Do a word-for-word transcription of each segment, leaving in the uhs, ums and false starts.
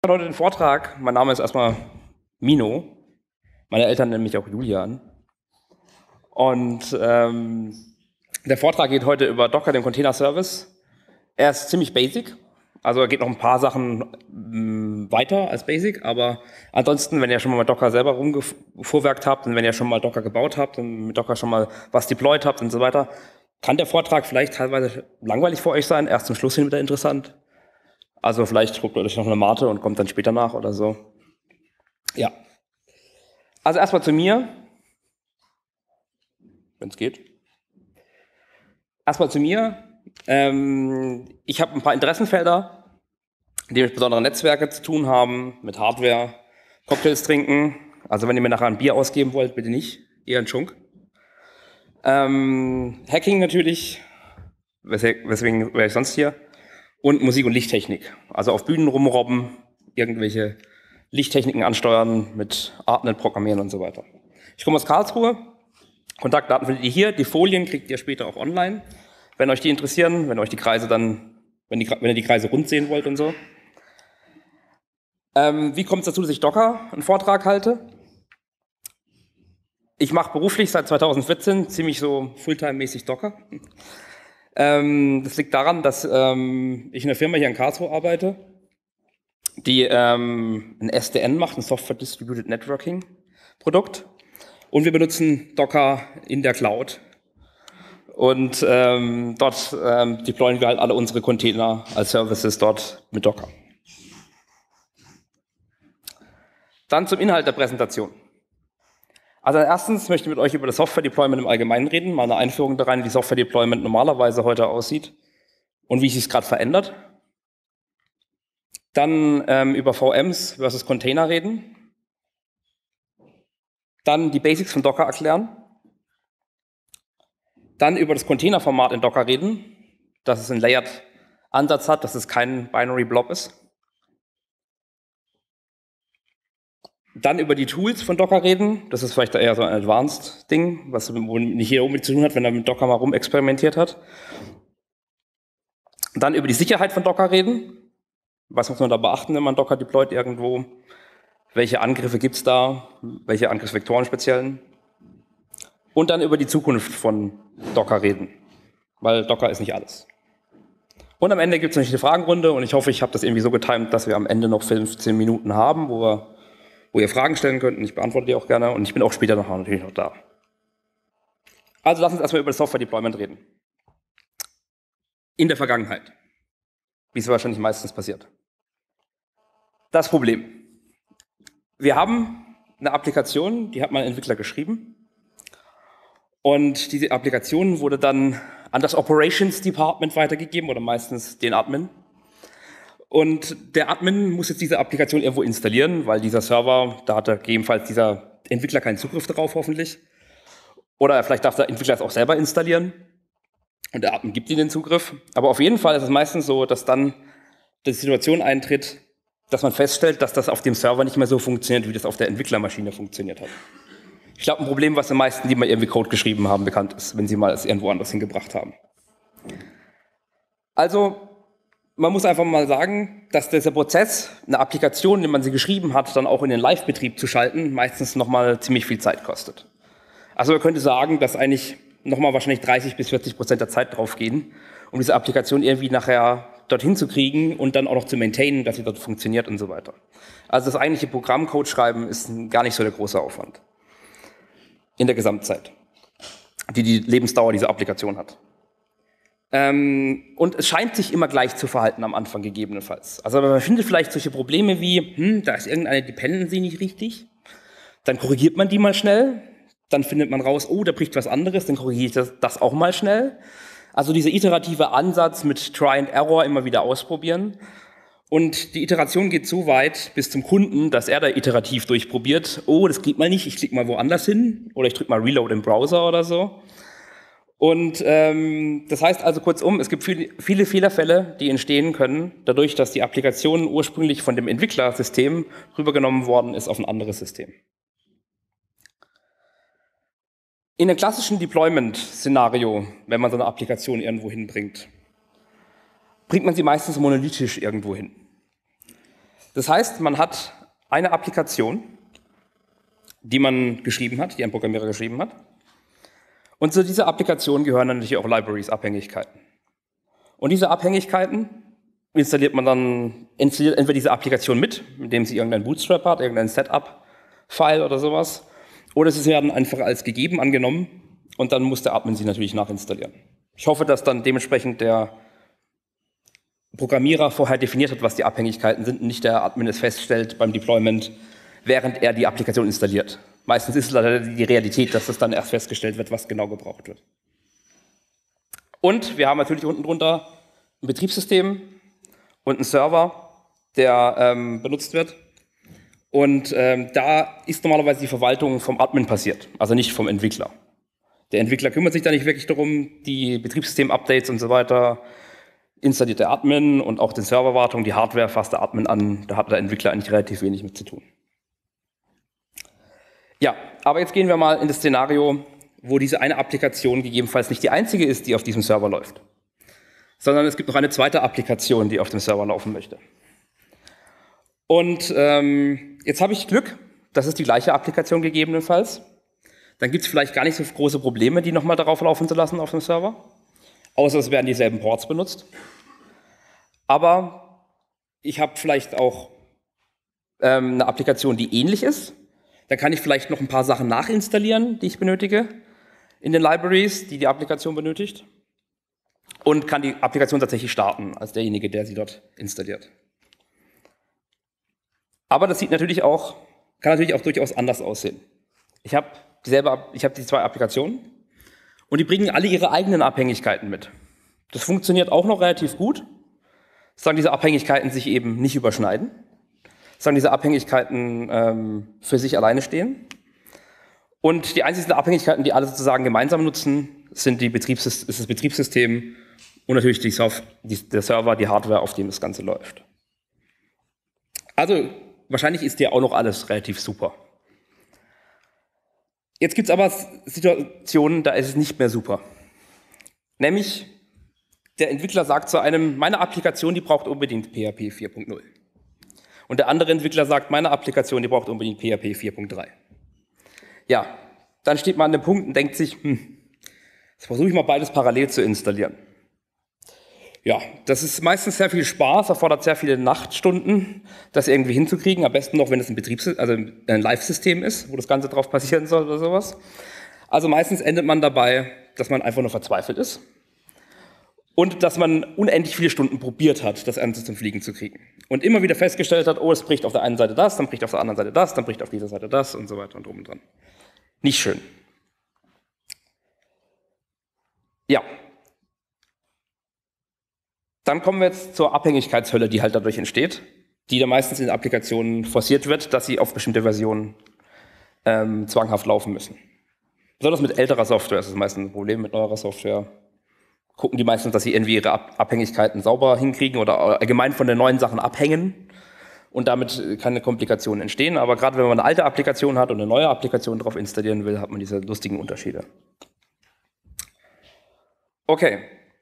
Heute den Vortrag. Mein Name ist erstmal Mino. Meine Eltern nennen mich auch Julian. Und ähm, der Vortrag geht heute über Docker, den Container Service. Er ist ziemlich basic. Also er geht noch ein paar Sachen mh, weiter als basic. Aber ansonsten, wenn ihr schon mal mit Docker selber rumgefuhrwerkt habt und wenn ihr schon mal Docker gebaut habt und mit Docker schon mal was deployed habt und so weiter, kann der Vortrag vielleicht teilweise langweilig für euch sein. Erst zum Schluss hin wieder interessant. Also vielleicht druckt ihr euch noch eine Mate und kommt dann später nach oder so. Ja. Also erstmal zu mir, wenn es geht. Erstmal zu mir. Ähm, ich habe ein paar Interessenfelder, die mit besonderen Netzwerken zu tun haben, mit Hardware, Cocktails trinken. Also wenn ihr mir nachher ein Bier ausgeben wollt, bitte nicht, eher ein Schunk. Ähm, Hacking natürlich, weswegen wäre ich sonst hier. Und Musik- und Lichttechnik. Also auf Bühnen rumrobben, irgendwelche Lichttechniken ansteuern, mit Artnet programmieren und so weiter. Ich komme aus Karlsruhe. Kontaktdaten findet ihr hier. Die Folien kriegt ihr später auch online, wenn euch die interessieren, wenn euch die Kreise dann, wenn, die, wenn ihr die Kreise rund sehen wollt und so. Ähm, wie kommt es dazu, dass ich Docker einen Vortrag halte? Ich mache beruflich seit zweitausendvierzehn ziemlich so Fulltime-mäßig Docker. Ähm, das liegt daran, dass ähm, ich in einer Firma hier in Karlsruhe arbeite, die ähm, ein S D N macht, ein Software Distributed Networking Produkt. Und wir benutzen Docker in der Cloud. Und ähm, dort ähm, deployen wir halt alle unsere Container als Services dort mit Docker. Dann zum Inhalt der Präsentation. Also erstens möchte ich mit euch über das Software-Deployment im Allgemeinen reden, mal eine Einführung da rein, wie Software-Deployment normalerweise heute aussieht und wie sich es gerade verändert. Dann ähm, über V Ms versus Container reden. Dann die Basics von Docker erklären. Dann über das Containerformat in Docker reden, dass es einen Layered-Ansatz hat, dass es kein Binary Blob ist. Dann über die Tools von Docker reden. Das ist vielleicht eher so ein Advanced-Ding, was nicht jeder unbedingt zu tun hat, wenn er mit Docker mal rumexperimentiert hat. Dann über die Sicherheit von Docker reden. Was muss man da beachten, wenn man Docker deployt irgendwo? Welche Angriffe gibt es da? Welche Angriffsvektoren speziellen? Und dann über die Zukunft von Docker reden. Weil Docker ist nicht alles. Und am Ende gibt es natürlich eine Fragenrunde und ich hoffe, ich habe das irgendwie so getimt, dass wir am Ende noch fünfzehn Minuten haben, wo wir wo ihr Fragen stellen könnt und ich beantworte die auch gerne und ich bin auch später noch natürlich noch da. Also lass uns erstmal über das Software-Deployment reden. In der Vergangenheit, wie es wahrscheinlich meistens passiert. Das Problem. Wir haben eine Applikation, die hat mein Entwickler geschrieben und diese Applikation wurde dann an das Operations Department weitergegeben oder meistens den Admin. Und der Admin muss jetzt diese Applikation irgendwo installieren, weil dieser Server, da hat er gegebenenfalls dieser Entwickler keinen Zugriff darauf hoffentlich. Oder vielleicht darf der Entwickler es auch selber installieren und der Admin gibt ihm den Zugriff. Aber auf jeden Fall ist es meistens so, dass dann die Situation eintritt, dass man feststellt, dass das auf dem Server nicht mehr so funktioniert, wie das auf der Entwicklermaschine funktioniert hat. Ich glaube, ein Problem, was den meisten, die mal irgendwie Code geschrieben haben, bekannt ist, wenn sie mal es irgendwo anders hingebracht haben. Also man muss einfach mal sagen, dass dieser Prozess, eine Applikation, die man sie geschrieben hat, dann auch in den Live-Betrieb zu schalten, meistens nochmal ziemlich viel Zeit kostet. Also man könnte sagen, dass eigentlich nochmal wahrscheinlich dreißig bis vierzig Prozent der Zeit drauf gehen, um diese Applikation irgendwie nachher dorthin zu kriegen und dann auch noch zu maintainen, dass sie dort funktioniert und so weiter. Also das eigentliche Programmcode schreiben ist gar nicht so der große Aufwand in der Gesamtzeit, die die Lebensdauer dieser Applikation hat. Ähm, und es scheint sich immer gleich zu verhalten am Anfang gegebenenfalls. Also man findet vielleicht solche Probleme wie, hm, da ist irgendeine Dependency nicht richtig, dann korrigiert man die mal schnell, dann findet man raus, oh, da bricht was anderes, dann korrigiere ich das, das auch mal schnell. Also dieser iterative Ansatz mit Try and Error immer wieder ausprobieren. Und die Iteration geht so weit bis zum Kunden, dass er da iterativ durchprobiert, oh, das geht mal nicht, ich klicke mal woanders hin oder ich drücke mal Reload im Browser oder so. Und ähm, das heißt also kurzum, es gibt viele, viele Fehlerfälle, die entstehen können, dadurch, dass die Applikation ursprünglich von dem Entwicklersystem rübergenommen worden ist auf ein anderes System. In einem klassischen Deployment-Szenario, wenn man so eine Applikation irgendwo hinbringt, bringt man sie meistens monolithisch irgendwo hin. Das heißt, man hat eine Applikation, die man geschrieben hat, die ein Programmierer geschrieben hat. Und zu dieser Applikation gehören dann natürlich auch Libraries, Abhängigkeiten. Und diese Abhängigkeiten installiert man dann installiert entweder diese Applikation mit, indem sie irgendein Bootstrap hat, irgendein Setup-File oder sowas, oder sie werden einfach als gegeben angenommen und dann muss der Admin sie natürlich nachinstallieren. Ich hoffe, dass dann dementsprechend der Programmierer vorher definiert hat, was die Abhängigkeiten sind und nicht der Admin es feststellt beim Deployment, während er die Applikation installiert. Meistens ist es leider die Realität, dass das dann erst festgestellt wird, was genau gebraucht wird. Und wir haben natürlich unten drunter ein Betriebssystem und einen Server, der ähm, benutzt wird. Und ähm, da ist normalerweise die Verwaltung vom Admin passiert, also nicht vom Entwickler. Der Entwickler kümmert sich da nicht wirklich darum, die Betriebssystem-Updates und so weiter installiert der Admin und auch die Serverwartung, die Hardware fasst der Admin an, da hat der Entwickler eigentlich relativ wenig mit zu tun. Ja, aber jetzt gehen wir mal in das Szenario, wo diese eine Applikation gegebenenfalls nicht die einzige ist, die auf diesem Server läuft, sondern es gibt noch eine zweite Applikation, die auf dem Server laufen möchte. Und ähm, jetzt habe ich Glück, das ist die gleiche Applikation gegebenenfalls. Dann gibt es vielleicht gar nicht so große Probleme, die nochmal darauf laufen zu lassen auf dem Server, außer es werden dieselben Ports benutzt. Aber ich habe vielleicht auch ähm, eine Applikation, die ähnlich ist. Dann kann ich vielleicht noch ein paar Sachen nachinstallieren, die ich benötige, in den Libraries, die die Applikation benötigt. Und kann die Applikation tatsächlich starten, als derjenige, der sie dort installiert. Aber das sieht natürlich auch, kann natürlich auch durchaus anders aussehen. Ich habe dieselbe, ich habe die zwei Applikationen und die bringen alle ihre eigenen Abhängigkeiten mit. Das funktioniert auch noch relativ gut, solange diese Abhängigkeiten sich eben nicht überschneiden, solange diese Abhängigkeiten ähm, für sich alleine stehen. Und die einzigen Abhängigkeiten, die alle sozusagen gemeinsam nutzen, sind die Betriebssystem, ist das Betriebssystem und natürlich die Soft, die, der Server, die Hardware, auf dem das Ganze läuft. Also wahrscheinlich ist dir auch noch alles relativ super. Jetzt gibt es aber Situationen, da ist es nicht mehr super. Nämlich, der Entwickler sagt zu einem, meine Applikation, die braucht unbedingt P H P vier Punkt null. Und der andere Entwickler sagt, meine Applikation, die braucht unbedingt P H P vier Punkt drei. Ja, dann steht man an dem Punkt und denkt sich, hm, jetzt versuche ich mal beides parallel zu installieren. Ja, das ist meistens sehr viel Spaß, erfordert sehr viele Nachtstunden, das irgendwie hinzukriegen. Am besten noch, wenn es ein Betriebs-, also ein Live-System ist, wo das Ganze drauf passieren soll oder sowas. Also meistens endet man dabei, dass man einfach nur verzweifelt ist und dass man unendlich viele Stunden probiert hat, das Ganze zum Fliegen zu kriegen. Und immer wieder festgestellt hat, oh, es bricht auf der einen Seite das, dann bricht auf der anderen Seite das, dann bricht auf dieser Seite das und so weiter und drum und dran. Nicht schön. Ja. Dann kommen wir jetzt zur Abhängigkeitshölle, die halt dadurch entsteht, die dann meistens in Applikationen forciert wird, dass sie auf bestimmte Versionen ähm, zwanghaft laufen müssen. Besonders mit älterer Software ist das meistens ein Problem, mit neuerer Software gucken die meistens, dass sie irgendwie ihre Abhängigkeiten sauber hinkriegen oder allgemein von den neuen Sachen abhängen und damit keine Komplikationen entstehen. Aber gerade wenn man eine alte Applikation hat und eine neue Applikation drauf installieren will, hat man diese lustigen Unterschiede. Okay.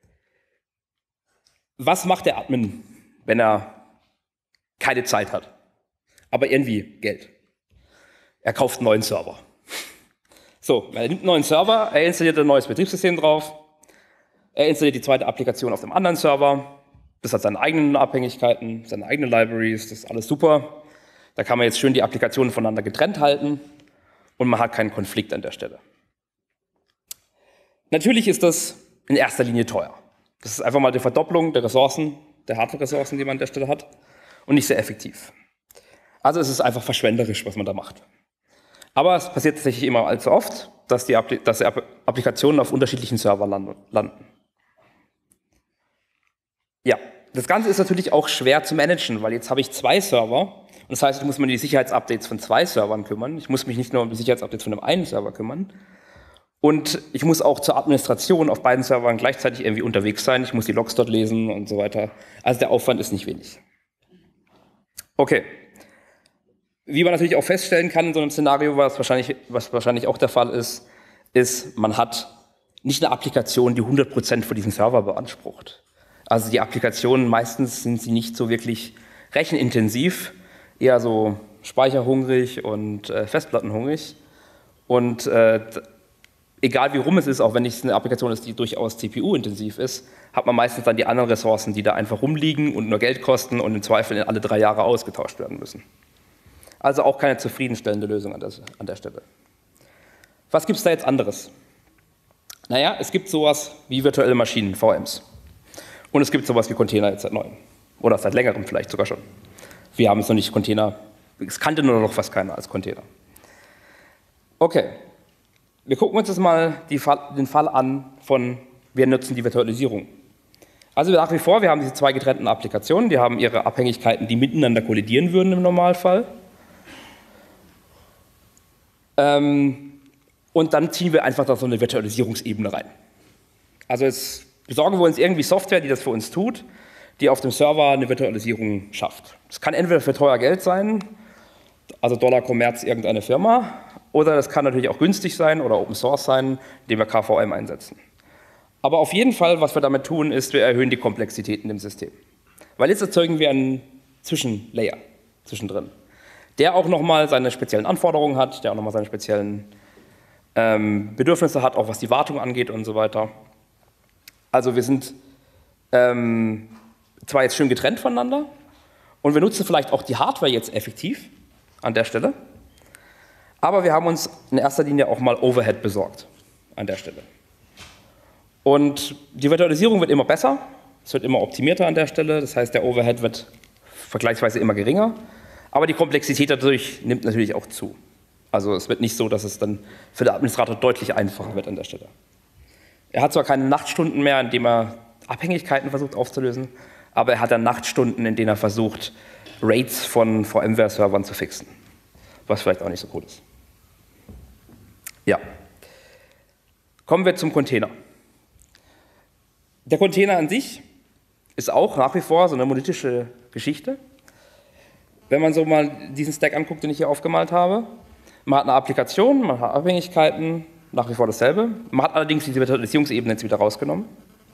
Was macht der Admin, wenn er keine Zeit hat, aber irgendwie Geld? Er kauft einen neuen Server. So, er nimmt einen neuen Server, er installiert ein neues Betriebssystem drauf, er installiert die zweite Applikation auf dem anderen Server, das hat seine eigenen Abhängigkeiten, seine eigenen Libraries, das ist alles super. Da kann man jetzt schön die Applikationen voneinander getrennt halten und man hat keinen Konflikt an der Stelle. Natürlich ist das in erster Linie teuer. Das ist einfach mal die Verdopplung der Ressourcen, der Hardware-Ressourcen, die man an der Stelle hat und nicht sehr effektiv. Also es ist einfach verschwenderisch, was man da macht. Aber es passiert tatsächlich immer allzu oft, dass die, Appli dass die Applikationen auf unterschiedlichen Servern landen. Ja, das Ganze ist natürlich auch schwer zu managen, weil jetzt habe ich zwei Server und das heißt, ich muss mich um die Sicherheitsupdates von zwei Servern kümmern. Ich muss mich nicht nur um die Sicherheitsupdates von dem einen Server kümmern. Und ich muss auch zur Administration auf beiden Servern gleichzeitig irgendwie unterwegs sein. Ich muss die Logs dort lesen und so weiter. Also der Aufwand ist nicht wenig. Okay. Wie man natürlich auch feststellen kann in so einem Szenario, was wahrscheinlich, was wahrscheinlich auch der Fall ist, ist, man hat nicht eine Applikation, die hundert Prozent von diesem Server beansprucht. Also die Applikationen, meistens sind sie nicht so wirklich rechenintensiv. eher so speicherhungrig und äh, festplattenhungrig. Und äh, egal wie rum es ist, auch wenn es eine Applikation ist, die durchaus C P U-intensiv ist, hat man meistens dann die anderen Ressourcen, die da einfach rumliegen und nur Geld kosten und im Zweifel in alle drei Jahre ausgetauscht werden müssen. Also auch keine zufriedenstellende Lösung an der, an der Stelle. Was gibt es da jetzt anderes? Naja, es gibt sowas wie virtuelle Maschinen, V Ms. Und es gibt sowas wie Container jetzt seit neuem. Oder seit längerem vielleicht sogar schon. Wir haben es noch nicht Container, es kannte nur noch fast keiner als Container. Okay, wir gucken uns jetzt mal die Fall, den Fall an von, wir nutzen die Virtualisierung. Also nach wie vor, wir haben diese zwei getrennten Applikationen, die haben ihre Abhängigkeiten, die miteinander kollidieren würden im Normalfall. Ähm, und dann ziehen wir einfach da so eine Virtualisierungsebene rein. Also jetzt besorgen wir uns irgendwie Software, die das für uns tut, die auf dem Server eine Virtualisierung schafft. Das kann entweder für teuer Geld sein, also Dollar Kommerz irgendeine Firma, oder das kann natürlich auch günstig sein oder Open Source sein, indem wir K V M einsetzen. Aber auf jeden Fall, was wir damit tun, ist, wir erhöhen die Komplexität in dem System. Weil jetzt erzeugen wir einen Zwischenlayer zwischendrin, der auch nochmal seine speziellen Anforderungen hat, der auch nochmal seine speziellen ähm, Bedürfnisse hat, auch was die Wartung angeht und so weiter. Also wir sind ähm, zwar jetzt schön getrennt voneinander und wir nutzen vielleicht auch die Hardware jetzt effektiv an der Stelle, aber wir haben uns in erster Linie auch mal Overhead besorgt an der Stelle. Und die Virtualisierung wird immer besser, es wird immer optimierter an der Stelle, das heißt, der Overhead wird vergleichsweise immer geringer, aber die Komplexität dadurch nimmt natürlich auch zu. Also es wird nicht so, dass es dann für den Administrator deutlich einfacher wird an der Stelle. Er hat zwar keine Nachtstunden mehr, in denen er Abhängigkeiten versucht aufzulösen, aber er hat dann Nachtstunden, in denen er versucht, Rates von VMware-Servern zu fixen, was vielleicht auch nicht so cool ist. Ja. Kommen wir zum Container. Der Container an sich ist auch nach wie vor so eine monolithische Geschichte. Wenn man so mal diesen Stack anguckt, den ich hier aufgemalt habe, man hat eine Applikation, man hat Abhängigkeiten, nach wie vor dasselbe. Man hat allerdings diese Virtualisierungsebene jetzt wieder rausgenommen.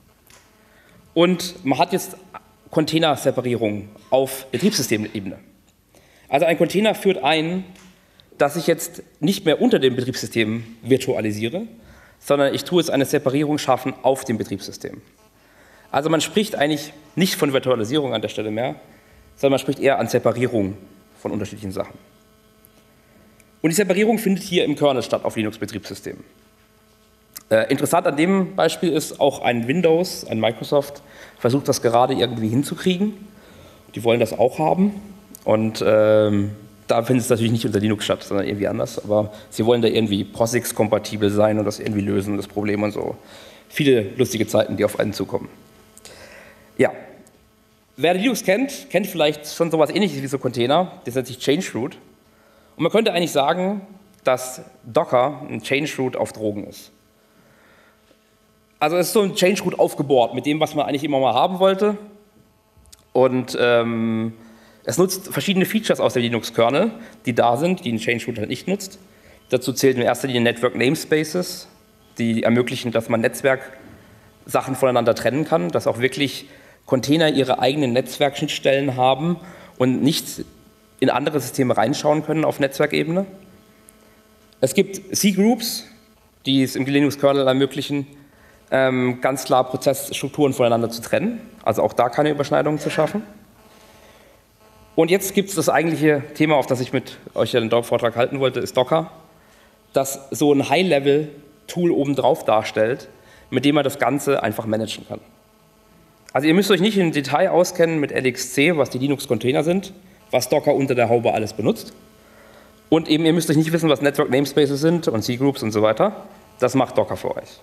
Und man hat jetzt Container-Separierung auf Betriebssystemebene. Also ein Container führt ein, dass ich jetzt nicht mehr unter dem Betriebssystem virtualisiere, sondern ich tue es eine Separierung schaffen auf dem Betriebssystem. Also man spricht eigentlich nicht von Virtualisierung an der Stelle mehr, sondern man spricht eher an Separierung von unterschiedlichen Sachen. Und die Separierung findet hier im Kernel statt auf Linux-Betriebssystemen. Äh, interessant an dem Beispiel ist auch ein Windows, ein Microsoft, versucht das gerade irgendwie hinzukriegen. Die wollen das auch haben und ähm, da findet es natürlich nicht unter Linux statt, sondern irgendwie anders. Aber sie wollen da irgendwie POSIX-kompatibel sein und das irgendwie lösen, das Problem und so. Viele lustige Zeiten, die auf einen zukommen. Ja, wer Linux kennt, kennt vielleicht schon sowas Ähnliches wie so Container. Das nennt sich Change-Root. Und man könnte eigentlich sagen, dass Docker ein Change-Root auf Drogen ist. Also es ist so ein Change-Root aufgebohrt mit dem, was man eigentlich immer mal haben wollte. Und ähm, es nutzt verschiedene Features aus dem Linux-Kernel, die da sind, die ein Change-Root halt nicht nutzt. Dazu zählen in erster Linie Network Namespaces, die ermöglichen, dass man Netzwerksachen voneinander trennen kann, dass auch wirklich Container ihre eigenen Netzwerkschnittstellen haben und nicht in andere Systeme reinschauen können auf Netzwerkebene. Es gibt C-Groups, die es im Linux-Kernel ermöglichen, ähm, ganz klar Prozessstrukturen voneinander zu trennen, also auch da keine Überschneidungen zu schaffen. Und jetzt gibt es das eigentliche Thema, auf das ich mit euch ja den Vortrag halten wollte, ist Docker, das so ein High-Level-Tool obendrauf darstellt, mit dem man das Ganze einfach managen kann. Also ihr müsst euch nicht im Detail auskennen mit L X C, was die Linux-Container sind, was Docker unter der Haube alles benutzt. Und eben ihr müsst euch nicht wissen, was Network Namespaces sind und C-Groups und so weiter. Das macht Docker für euch.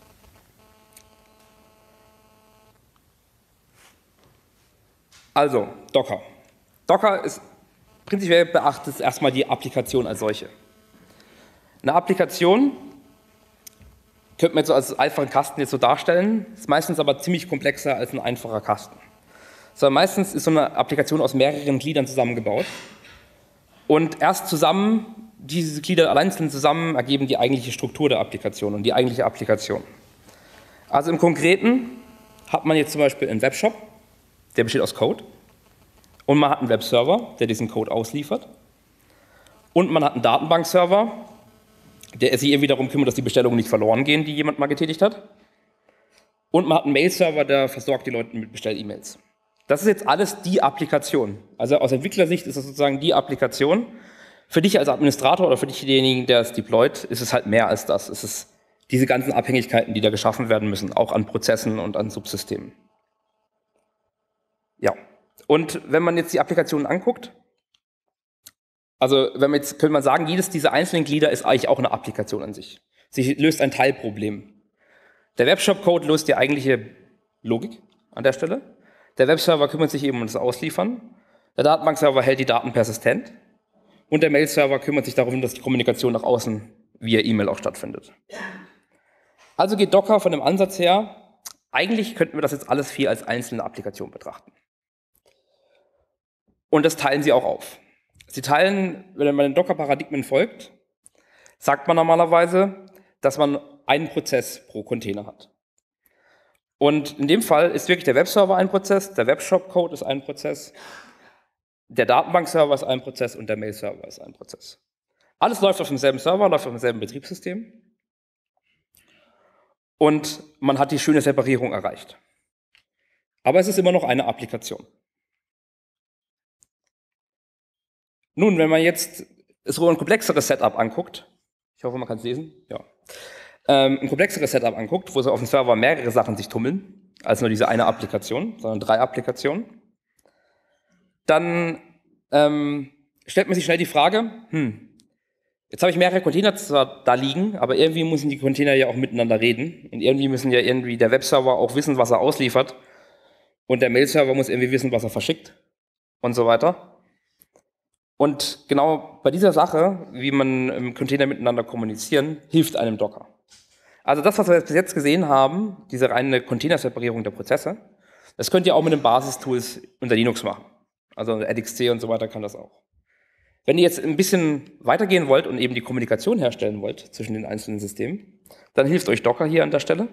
Also, Docker. Docker ist prinzipiell beachtet erstmal die Applikation als solche. Eine Applikation könnte man jetzt so als einfachen Kasten jetzt so darstellen, ist meistens aber ziemlich komplexer als ein einfacher Kasten. Sondern meistens ist so eine Applikation aus mehreren Gliedern zusammengebaut. Und erst zusammen, diese Glieder einzeln zusammen, ergeben die eigentliche Struktur der Applikation und die eigentliche Applikation. Also im Konkreten hat man jetzt zum Beispiel einen Webshop, der besteht aus Code. Und man hat einen Webserver, der diesen Code ausliefert. Und man hat einen Datenbankserver, der sich irgendwie darum kümmert, dass die Bestellungen nicht verloren gehen, die jemand mal getätigt hat. Und man hat einen Mail-Server, der versorgt die Leute mit Bestell-E-Mails. Das ist jetzt alles die Applikation. Also aus Entwicklersicht ist das sozusagen die Applikation. Für dich als Administrator oder für dich denjenigen, der es deployt, ist es halt mehr als das. Es ist diese ganzen Abhängigkeiten, die da geschaffen werden müssen, auch an Prozessen und an Subsystemen. Ja, und wenn man jetzt die Applikationen anguckt, also wenn man jetzt, könnte man sagen, jedes dieser einzelnen Glieder ist eigentlich auch eine Applikation an sich. Sie löst ein Teilproblem. Der Webshop-Code löst die eigentliche Logik an der Stelle. Der Webserver kümmert sich eben um das Ausliefern. Der Datenbankserver hält die Daten persistent. Und der Mail-Server kümmert sich darum, dass die Kommunikation nach außen via E-Mail auch stattfindet. Also geht Docker von dem Ansatz her, eigentlich könnten wir das jetzt alles vier als einzelne Applikation betrachten. Und das teilen sie auch auf. Sie teilen, wenn man den Docker-Paradigmen folgt, sagt man normalerweise, dass man einen Prozess pro Container hat. Und in dem Fall ist wirklich der Webserver ein Prozess, der Webshop-Code ist ein Prozess, der Datenbankserver ist ein Prozess und der Mail-Server ist ein Prozess. Alles läuft auf demselben Server, läuft auf demselben Betriebssystem. Und man hat die schöne Separierung erreicht. Aber es ist immer noch eine Applikation. Nun, wenn man jetzt so ein komplexeres Setup anguckt, ich hoffe, man kann es lesen, ja, ähm, ein komplexeres Setup anguckt, wo so auf dem Server mehrere Sachen sich tummeln, als nur diese eine Applikation, sondern drei Applikationen, dann ähm, stellt man sich schnell die Frage, hm, jetzt habe ich mehrere Container zwar da liegen, aber irgendwie müssen die Container ja auch miteinander reden und irgendwie müssen ja irgendwie der Webserver auch wissen, was er ausliefert und der Mail-Server muss irgendwie wissen, was er verschickt und so weiter. Und genau bei dieser Sache, wie man im Container miteinander kommunizieren, hilft einem Docker. Also das, was wir bis jetzt gesehen haben, diese reine Containerseparierung der Prozesse, das könnt ihr auch mit den Basistools unter Linux machen. Also L X C und so weiter kann das auch. Wenn ihr jetzt ein bisschen weitergehen wollt und eben die Kommunikation herstellen wollt zwischen den einzelnen Systemen, dann hilft euch Docker hier an der Stelle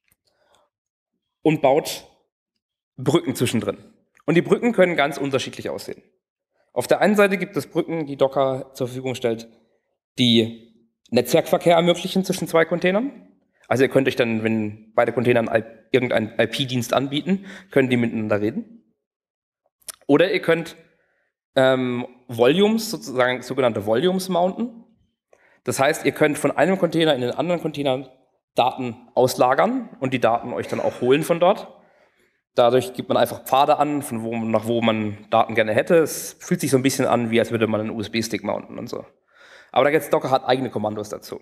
und baut Brücken zwischendrin. Und die Brücken können ganz unterschiedlich aussehen. Auf der einen Seite gibt es Brücken, die Docker zur Verfügung stellt, die Netzwerkverkehr ermöglichen zwischen zwei Containern. Also ihr könnt euch dann, wenn beide Container irgendeinen I P-Dienst anbieten, können die miteinander reden. Oder ihr könnt ähm, Volumes, sozusagen sogenannte Volumes mounten. Das heißt, ihr könnt von einem Container in den anderen Container Daten auslagern und die Daten euch dann auch holen von dort. Dadurch gibt man einfach Pfade an, von wo, nach wo man Daten gerne hätte. Es fühlt sich so ein bisschen an, wie als würde man einen U S B-Stick mounten und so. Aber da jetzt Docker hat eigene Kommandos dazu.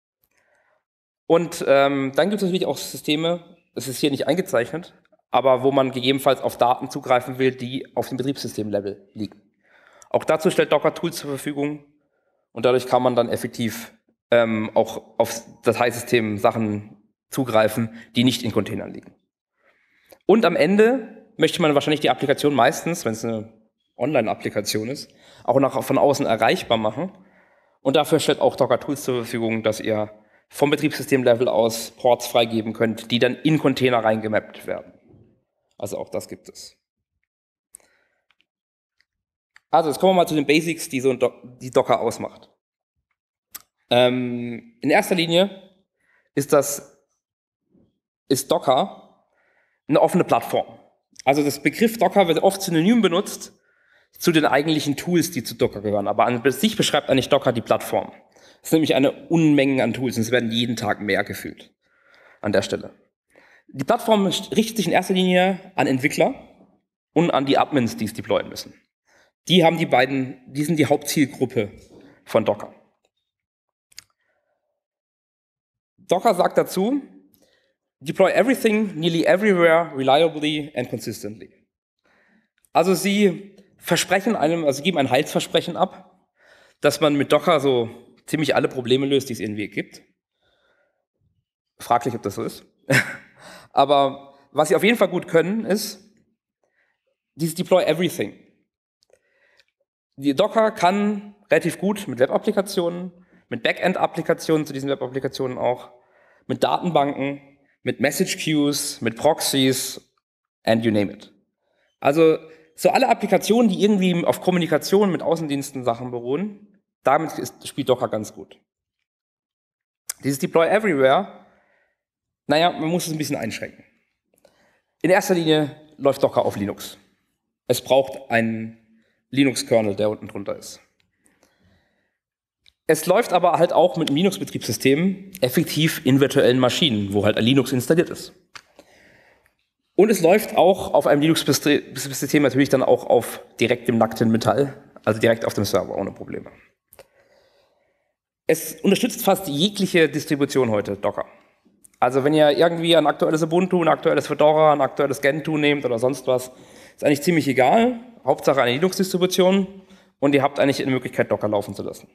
Und ähm, dann gibt es natürlich auch Systeme, das ist hier nicht eingezeichnet, aber wo man gegebenenfalls auf Daten zugreifen will, die auf dem Betriebssystem-Level liegen. Auch dazu stellt Docker Tools zur Verfügung und dadurch kann man dann effektiv ähm, auch auf Dateisystem Sachen zugreifen, die nicht in Containern liegen. Und am Ende möchte man wahrscheinlich die Applikation meistens, wenn es eine Online-Applikation ist, auch noch von außen erreichbar machen. Und dafür stellt auch Docker Tools zur Verfügung, dass ihr vom Betriebssystem-Level aus Ports freigeben könnt, die dann in Container reingemappt werden. Also auch das gibt es. Also jetzt kommen wir mal zu den Basics, die so ein Do- die Docker ausmacht. Ähm, in erster Linie ist das ist Docker eine offene Plattform. Also das Begriff Docker wird oft synonym benutzt zu den eigentlichen Tools, die zu Docker gehören. Aber an sich beschreibt eigentlich Docker die Plattform. Es ist nämlich eine Unmenge an Tools und es werden jeden Tag mehr gefühlt an der Stelle. Die Plattform richtet sich in erster Linie an Entwickler und an die Admins, die es deployen müssen. Die haben die beiden, die sind die Hauptzielgruppe von Docker. Docker sagt dazu, deploy everything, nearly everywhere, reliably and consistently. Also sie versprechen einem, also sie geben ein Heilsversprechen ab, dass man mit Docker so ziemlich alle Probleme löst, die es irgendwie gibt. Fraglich, ob das so ist. Aber was sie auf jeden Fall gut können, ist dieses Deploy Everything. Die Docker kann relativ gut mit Web-Applikationen, mit Backend-Applikationen zu diesen Web-Applikationen auch, mit Datenbanken, mit Message Queues, mit Proxies and you name it. Also So alle Applikationen, die irgendwie auf Kommunikation mit Außendiensten Sachen beruhen, damit ist, spielt Docker ganz gut. Dieses Deploy Everywhere, naja, man muss es ein bisschen einschränken. In erster Linie läuft Docker auf Linux. Es braucht einen Linux-Kernel, der unten drunter ist. Es läuft aber halt auch mit einem Linux-Betriebssystem effektiv in virtuellen Maschinen, wo halt ein Linux installiert ist. Und es läuft auch auf einem Linux-System natürlich dann auch auf direkt dem nackten Metall, also direkt auf dem Server, ohne Probleme. Es unterstützt fast jegliche Distribution heute, Docker. Also wenn ihr irgendwie ein aktuelles Ubuntu, ein aktuelles Fedora, ein aktuelles Gentoo nehmt oder sonst was, ist eigentlich ziemlich egal. Hauptsache eine Linux-Distribution und ihr habt eigentlich eine Möglichkeit, Docker laufen zu lassen.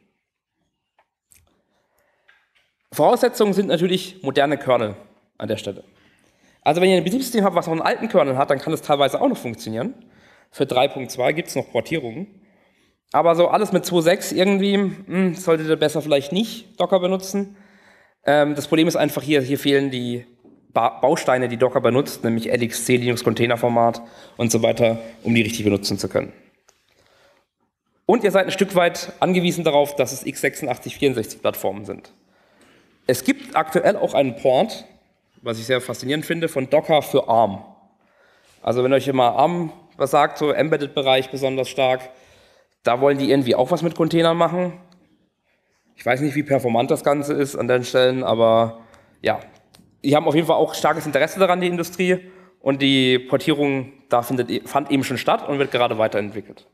Voraussetzungen sind natürlich moderne Kernel an der Stelle. Also wenn ihr ein Betriebssystem habt, was noch einen alten Kernel hat, dann kann es teilweise auch noch funktionieren. Für drei Punkt zwei gibt es noch Portierungen. Aber so alles mit zwei Punkt sechs irgendwie, mh, solltet ihr besser vielleicht nicht Docker benutzen. Ähm, das Problem ist einfach hier, hier fehlen die ba Bausteine, die Docker benutzt, nämlich L X C, Linux-Container-Format und so weiter, um die richtig benutzen zu können. Und ihr seid ein Stück weit angewiesen darauf, dass es x sechsundachtzig vierundsechzig Plattformen sind. Es gibt aktuell auch einen Port, was ich sehr faszinierend finde, von Docker für ARM. Also wenn euch immer ARM was sagt, so Embedded-Bereich besonders stark, da wollen die irgendwie auch was mit Containern machen. Ich weiß nicht, wie performant das Ganze ist an den Stellen, aber ja, die haben auf jeden Fall auch starkes Interesse daran, die Industrie, und die Portierung da findet, fand eben schon statt und wird gerade weiterentwickelt.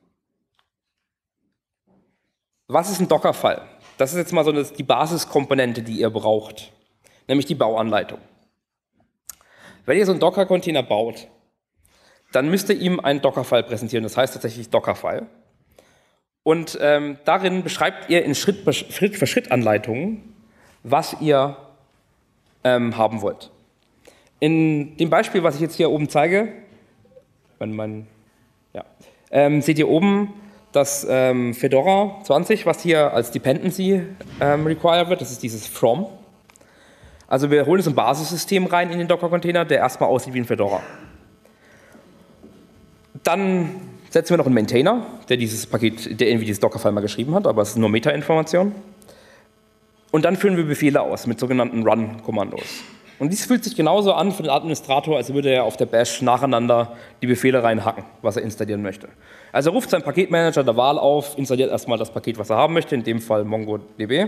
Was ist ein Docker-File? Das ist jetzt mal so eine, die Basiskomponente, die ihr braucht, nämlich die Bauanleitung. Wenn ihr so einen Docker-Container baut, dann müsst ihr ihm einen Docker-File präsentieren, das heißt tatsächlich Docker-File. Und ähm, darin beschreibt ihr in Schritt-für-Schritt-Anleitungen, was ihr ähm, haben wollt. In dem Beispiel, was ich jetzt hier oben zeige, wenn man, ja, ähm, seht ihr oben das ähm, Fedora zwanzig, was hier als Dependency ähm, required wird, das ist dieses from. Also wir holen jetzt ein Basissystem rein in den Docker-Container, der erstmal aussieht wie ein Fedora. Dann setzen wir noch einen Maintainer, der dieses Paket, der irgendwie dieses Docker-File mal geschrieben hat, aber es ist nur Meta-Information. Und dann führen wir Befehle aus mit sogenannten Run-Kommandos. Und dies fühlt sich genauso an für den Administrator, als würde er auf der Bash nacheinander die Befehle reinhacken, was er installieren möchte. Also er ruft seinen Paketmanager der Wahl auf, installiert erstmal das Paket, was er haben möchte, in dem Fall MongoDB.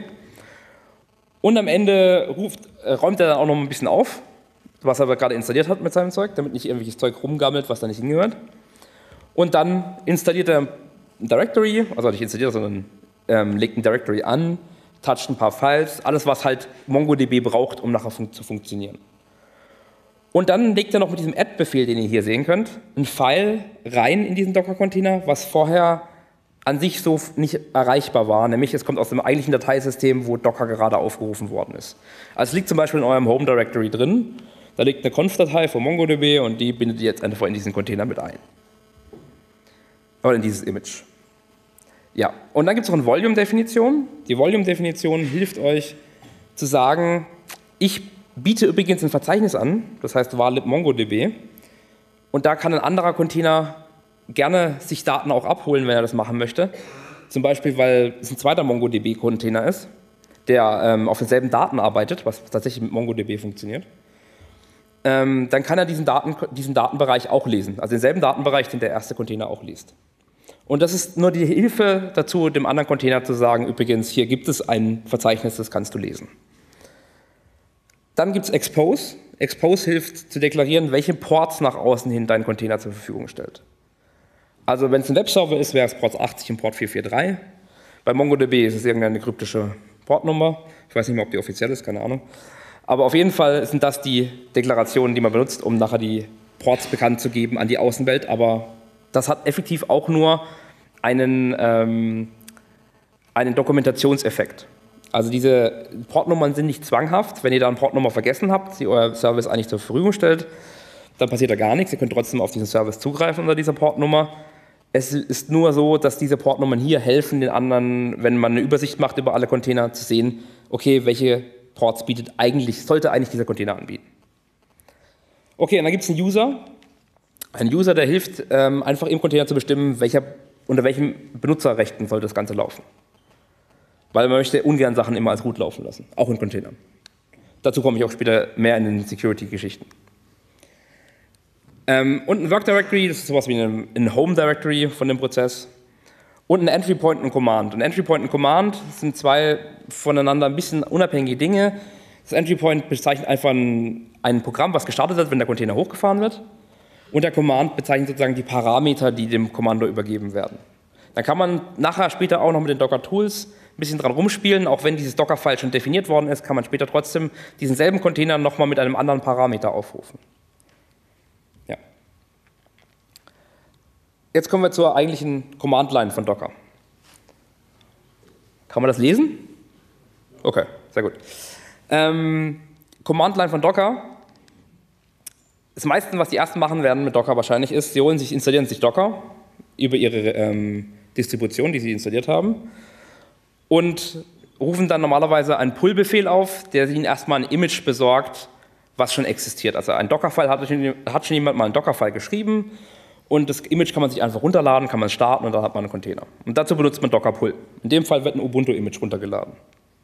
Und am Ende ruft, äh, räumt er dann auch noch ein bisschen auf, was er aber gerade installiert hat mit seinem Zeug, damit nicht irgendwelches Zeug rumgammelt, was da nicht hingehört. Und dann installiert er ein Directory, also nicht installiert, sondern ähm, legt ein Directory an, toucht ein paar Files, alles, was halt MongoDB braucht, um nachher fun zu funktionieren. Und dann legt er noch mit diesem Add-Befehl, den ihr hier sehen könnt, ein File rein in diesen Docker-Container, was vorher an sich so nicht erreichbar war, nämlich es kommt aus dem eigentlichen Dateisystem, wo Docker gerade aufgerufen worden ist. Also es liegt zum Beispiel in eurem Home Directory drin, da liegt eine Conf-Datei von MongoDB und die bindet ihr jetzt einfach in diesen Container mit ein. Oder in dieses Image. Ja, und dann gibt es noch eine Volume-Definition. Die Volume-Definition hilft euch zu sagen, ich biete übrigens ein Verzeichnis an, das heißt varlib MongoDB, und da kann ein anderer Container gerne sich Daten auch abholen, wenn er das machen möchte. Zum Beispiel, weil es ein zweiter MongoDB-Container ist, der ähm, auf denselben Daten arbeitet, was tatsächlich mit MongoDB funktioniert. Ähm, dann kann er diesen, Daten, diesen Datenbereich auch lesen, also denselben Datenbereich, den der erste Container auch liest. Und das ist nur die Hilfe dazu, dem anderen Container zu sagen, übrigens, hier gibt es ein Verzeichnis, das kannst du lesen. Dann gibt es Expose. Expose hilft zu deklarieren, welche Ports nach außen hin dein Container zur Verfügung stellt. Also wenn es ein Webserver ist, wäre es Port achtzig und Port vierhundertdreiundvierzig. Bei MongoDB ist es irgendeine kryptische Portnummer. Ich weiß nicht mehr, ob die offiziell ist, keine Ahnung. Aber auf jeden Fall sind das die Deklarationen, die man benutzt, um nachher die Ports bekannt zu geben an die Außenwelt. Aber das hat effektiv auch nur einen, ähm, einen Dokumentationseffekt. Also diese Portnummern sind nicht zwanghaft. Wenn ihr da eine Portnummer vergessen habt, die euer Service eigentlich zur Verfügung stellt, dann passiert da gar nichts. Ihr könnt trotzdem auf diesen Service zugreifen unter dieser Portnummer. Es ist nur so, dass diese Portnummern hier helfen, den anderen, wenn man eine Übersicht macht über alle Container, zu sehen, okay, welche Ports bietet eigentlich, sollte eigentlich dieser Container anbieten. Okay, und dann gibt es einen User. Ein User, der hilft, ähm, einfach im Container zu bestimmen, welcher, unter welchen Benutzerrechten soll das Ganze laufen. Weil man möchte ungern Sachen immer als root laufen lassen, auch in Containern. Dazu komme ich auch später mehr in den Security-Geschichten. Ähm, und ein Work Directory, das ist sowas wie ein, ein Home Directory von dem Prozess. Und ein Entry Point und ein Command. Ein Entry Point und ein Command sind zwei voneinander ein bisschen unabhängige Dinge. Das Entry Point bezeichnet einfach ein, ein Programm, was gestartet wird, wenn der Container hochgefahren wird. Und der Command bezeichnet sozusagen die Parameter, die dem Kommando übergeben werden. Dann kann man nachher später auch noch mit den Docker-Tools ein bisschen dran rumspielen. Auch wenn dieses Docker-File schon definiert worden ist, kann man später trotzdem diesen selben Container nochmal mit einem anderen Parameter aufrufen. Ja. Jetzt kommen wir zur eigentlichen Command-Line von Docker. Kann man das lesen? Okay, sehr gut. Ähm, Command-Line von Docker. Das meiste, was die ersten machen werden mit Docker wahrscheinlich ist, sie holen sich, installieren sich Docker über ihre ähm, Distribution, die sie installiert haben, und rufen dann normalerweise einen Pull-Befehl auf, der ihnen erstmal ein Image besorgt, was schon existiert. Also ein Docker-File hat, hat schon jemand mal ein Docker-File geschrieben und das Image kann man sich einfach runterladen, kann man starten und dann hat man einen Container. Und dazu benutzt man Docker Pull. In dem Fall wird ein Ubuntu-Image runtergeladen.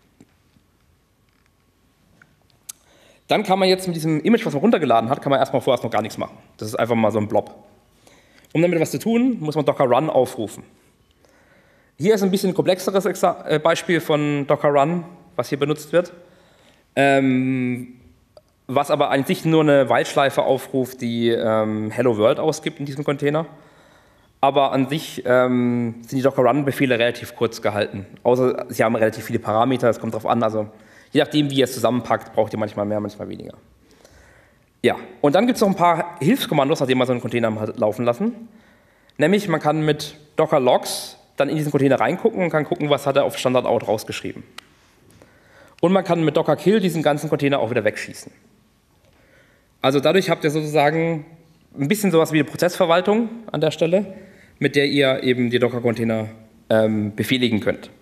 Dann kann man jetzt mit diesem Image, was man runtergeladen hat, kann man erstmal vorerst noch gar nichts machen. Das ist einfach mal so ein Blob. Um damit was zu tun, muss man Docker Run aufrufen. Hier ist ein bisschen ein komplexeres Exa- Beispiel von Docker Run, was hier benutzt wird, ähm, was aber an sich nur eine While-Schleife aufruft, die ähm, Hello World ausgibt in diesem Container. Aber an sich ähm, sind die Docker Run-Befehle relativ kurz gehalten, außer sie haben relativ viele Parameter, es kommt darauf an, also je nachdem, wie ihr es zusammenpackt, braucht ihr manchmal mehr, manchmal weniger. Ja, und dann gibt es noch ein paar Hilfskommandos, nachdem man so einen Container hat laufen lassen. Nämlich, man kann mit Docker Logs dann in diesen Container reingucken und kann gucken, was hat er auf Standard Out rausgeschrieben. Und man kann mit Docker Kill diesen ganzen Container auch wieder wegschießen. Also dadurch habt ihr sozusagen ein bisschen sowas wie eine Prozessverwaltung an der Stelle, mit der ihr eben die Docker-Container ähm, befehligen könnt.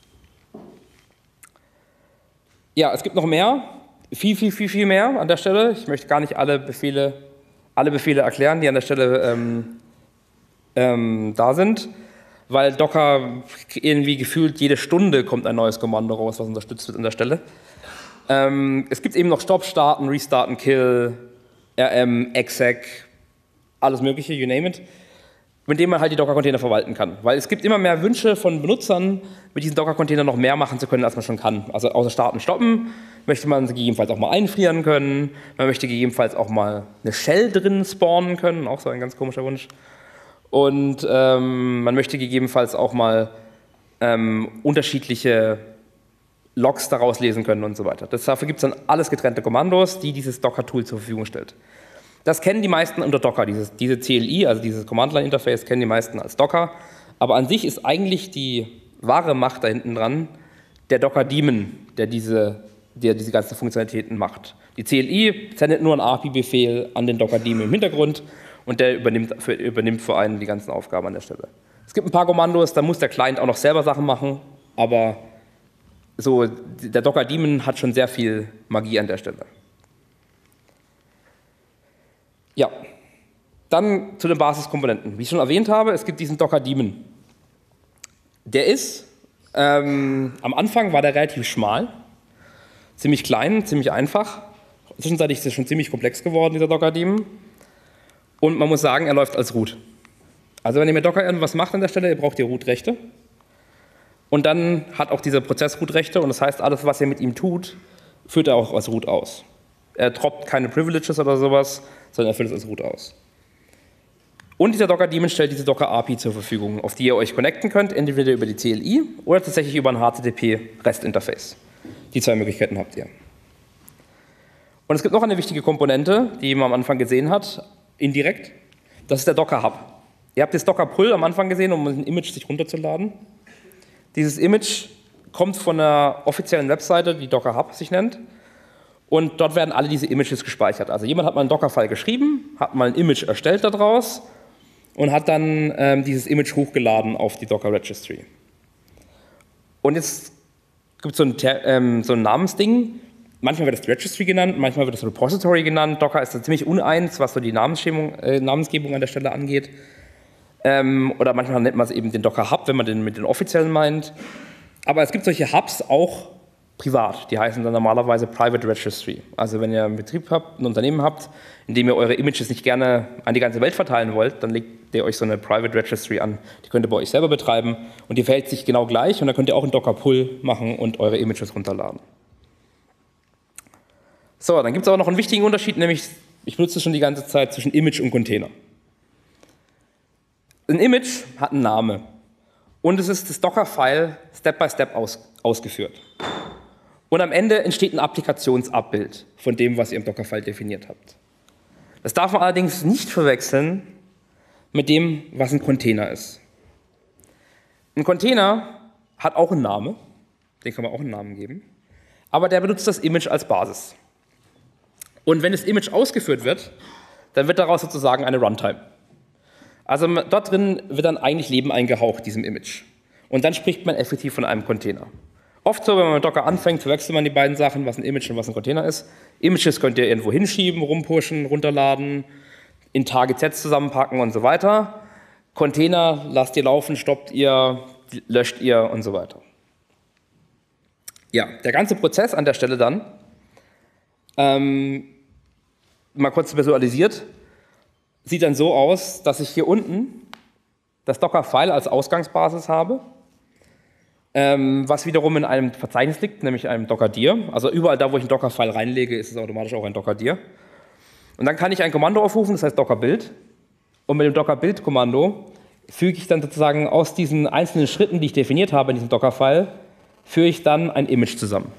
Ja, es gibt noch mehr, viel, viel, viel, viel mehr an der Stelle. Ich möchte gar nicht alle Befehle, alle Befehle erklären, die an der Stelle ähm, ähm, da sind, weil Docker irgendwie gefühlt jede Stunde kommt ein neues Kommando raus, was unterstützt wird an der Stelle. Ähm, es gibt eben noch Stop, Starten, Restarten, Kill, R M, Exec, alles mögliche, you name it, mit dem man halt die Docker-Container verwalten kann. Weil es gibt immer mehr Wünsche von Benutzern, mit diesen Docker-Containern noch mehr machen zu können, als man schon kann. Also außer Starten, Stoppen möchte man sie gegebenenfalls auch mal einfrieren können. Man möchte gegebenenfalls auch mal eine Shell drin spawnen können, auch so ein ganz komischer Wunsch. Und ähm, man möchte gegebenenfalls auch mal ähm, unterschiedliche Logs daraus lesen können und so weiter. Das, dafür gibt es dann alles getrennte Kommandos, die dieses Docker-Tool zur Verfügung stellt. Das kennen die meisten unter Docker, dieses, diese C L I, also dieses Command-Line-Interface, kennen die meisten als Docker. Aber an sich ist eigentlich die wahre Macht da hinten dran der Docker-Daemon, der diese, der diese ganzen Funktionalitäten macht. Die C L I sendet nur einen A P I-Befehl an den Docker-Daemon im Hintergrund und der übernimmt für, übernimmt für einen die ganzen Aufgaben an der Stelle. Es gibt ein paar Kommandos, da muss der Client auch noch selber Sachen machen, aber so, der Docker-Daemon hat schon sehr viel Magie an der Stelle. Ja, dann zu den Basiskomponenten. Wie ich schon erwähnt habe, es gibt diesen Docker-Daemon. Der ist, ähm, am Anfang war der relativ schmal, ziemlich klein, ziemlich einfach. Zwischenzeitlich ist er schon ziemlich komplex geworden, dieser Docker-Daemon. Und man muss sagen, er läuft als Root. Also wenn ihr mit Docker irgendwas macht an der Stelle, ihr braucht ihr Root-Rechte. Und dann hat auch dieser Prozess Root-Rechte und das heißt, alles, was ihr mit ihm tut, führt er auch als Root aus. Er droppt keine Privileges oder sowas, sondern er führt es als Root aus. Und dieser Docker-Daemon stellt diese Docker-A P I zur Verfügung, auf die ihr euch connecten könnt, entweder über die C L I oder tatsächlich über ein H T T P-REST-Interface. Die zwei Möglichkeiten habt ihr. Und es gibt noch eine wichtige Komponente, die man am Anfang gesehen hat, indirekt. Das ist der Docker-Hub. Ihr habt das Docker-Pull am Anfang gesehen, um ein Image sich runterzuladen. Dieses Image kommt von einer offiziellen Webseite, die Docker Hub sich nennt. Und dort werden alle diese Images gespeichert. Also jemand hat mal einen Docker-File geschrieben, hat mal ein Image erstellt daraus und hat dann ähm, dieses Image hochgeladen auf die Docker Registry. Und jetzt gibt es so ein, ähm, so ein Namensding. manchmal wird das Registry genannt, manchmal wird das Repository genannt. Docker ist da ziemlich uneins, was so die Namensgebung, äh, Namensgebung an der Stelle angeht. Ähm, oder manchmal nennt man es eben den Docker Hub, wenn man den mit den offiziellen meint. Aber es gibt solche Hubs auch privat. Die heißen dann normalerweise Private Registry. Also wenn ihr einen Betrieb habt, ein Unternehmen habt, in dem ihr eure Images nicht gerne an die ganze Welt verteilen wollt, dann legt ihr euch so eine Private Registry an. Die könnt ihr bei euch selber betreiben und die verhält sich genau gleich und dann könnt ihr auch einen Docker Pull machen und eure Images runterladen. So, dann gibt es aber noch einen wichtigen Unterschied, nämlich ich benutze es schon die ganze Zeit zwischen Image und Container. Ein Image hat einen Namen und es ist das Docker-File Step by Step aus, ausgeführt. Und am Ende entsteht ein Applikationsabbild von dem, was ihr im Docker-File definiert habt. Das darf man allerdings nicht verwechseln mit dem, was ein Container ist. Ein Container hat auch einen Namen, den kann man auch einen Namen geben, aber der benutzt das Image als Basis. Und wenn das Image ausgeführt wird, dann wird daraus sozusagen eine Runtime. Also dort drin wird dann eigentlich Leben eingehaucht, diesem Image. Und dann spricht man effektiv von einem Container. Oft so, wenn man mit Docker anfängt, verwechselt man die beiden Sachen, was ein Image und was ein Container ist. Images könnt ihr irgendwo hinschieben, rumpushen, runterladen, in T G Z zusammenpacken und so weiter. Container lasst ihr laufen, stoppt ihr, löscht ihr und so weiter. Ja, der ganze Prozess an der Stelle dann, ähm, mal kurz visualisiert, sieht dann so aus, dass ich hier unten das Docker-File als Ausgangsbasis habe, ähm, was wiederum in einem Verzeichnis liegt, nämlich einem Docker-Dir. Also überall da, wo ich ein Docker-File reinlege, ist es automatisch auch ein Docker-Dir. Und dann kann ich ein Kommando aufrufen, das heißt Docker-Build. Und mit dem Docker-Build-Kommando füge ich dann sozusagen aus diesen einzelnen Schritten, die ich definiert habe in diesem Docker-File, führe ich dann ein Image zusammen.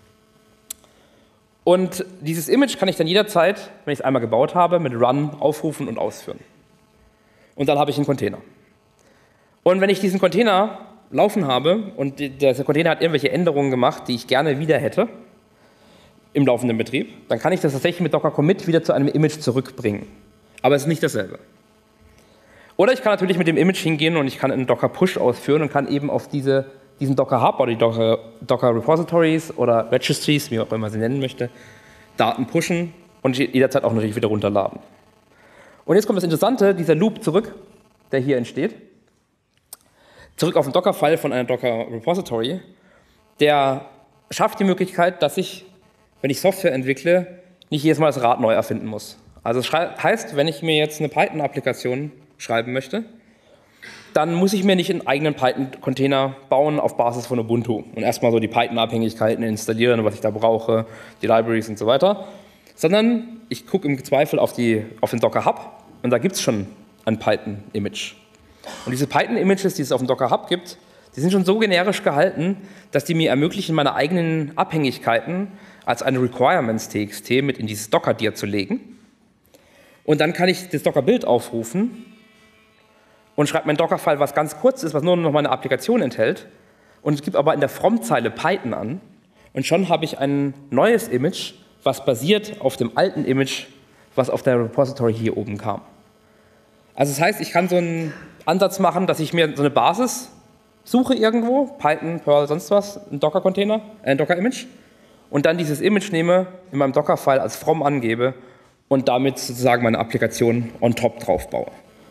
Und dieses Image kann ich dann jederzeit, wenn ich es einmal gebaut habe, mit Run aufrufen und ausführen. Und dann habe ich einen Container. Und wenn ich diesen Container laufen habe und der Container hat irgendwelche Änderungen gemacht, die ich gerne wieder hätte im laufenden Betrieb, dann kann ich das tatsächlich mit Docker Commit wieder zu einem Image zurückbringen. Aber es ist nicht dasselbe. Oder ich kann natürlich mit dem Image hingehen und ich kann einen Docker Push ausführen und kann eben auf diese, diesen Docker Hub oder die Docker, Docker Repositories oder Registries, wie auch immer sie nennen möchte, Daten pushen und jederzeit auch natürlich wieder runterladen. Und jetzt kommt das Interessante, dieser Loop zurück, der hier entsteht, zurück auf den Docker-File von einer Docker-Repository, der schafft die Möglichkeit, dass ich, wenn ich Software entwickle, nicht jedes Mal das Rad neu erfinden muss. Also das heißt, wenn ich mir jetzt eine Python-Applikation schreiben möchte, dann muss ich mir nicht einen eigenen Python-Container bauen auf Basis von Ubuntu und erstmal so die Python-Abhängigkeiten installieren, was ich da brauche, die Libraries und so weiter, sondern ich gucke im Zweifel auf, die, auf den Docker Hub und da gibt es schon ein Python-Image. Und diese Python-Images, die es auf dem Docker Hub gibt, die sind schon so generisch gehalten, dass die mir ermöglichen, meine eigenen Abhängigkeiten als eine Requirements-T X T mit in dieses Docker-Dir zu legen. Und dann kann ich das Docker-Build aufrufen und schreibe mein Docker-File, was ganz kurz ist, was nur noch meine Applikation enthält. Und es gibt aber in der From-Zeile Python an. Und schon habe ich ein neues Image, was basiert auf dem alten Image, was auf der Repository hier oben kam. Also das heißt, ich kann so einen Ansatz machen, dass ich mir so eine Basis suche irgendwo, Python, Perl, sonst was, ein Docker-Container, äh, ein Docker-Image, und dann dieses Image nehme, in meinem Docker-File als From angebe und damit sozusagen meine Applikation on top drauf baue.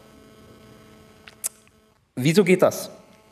Wieso geht das?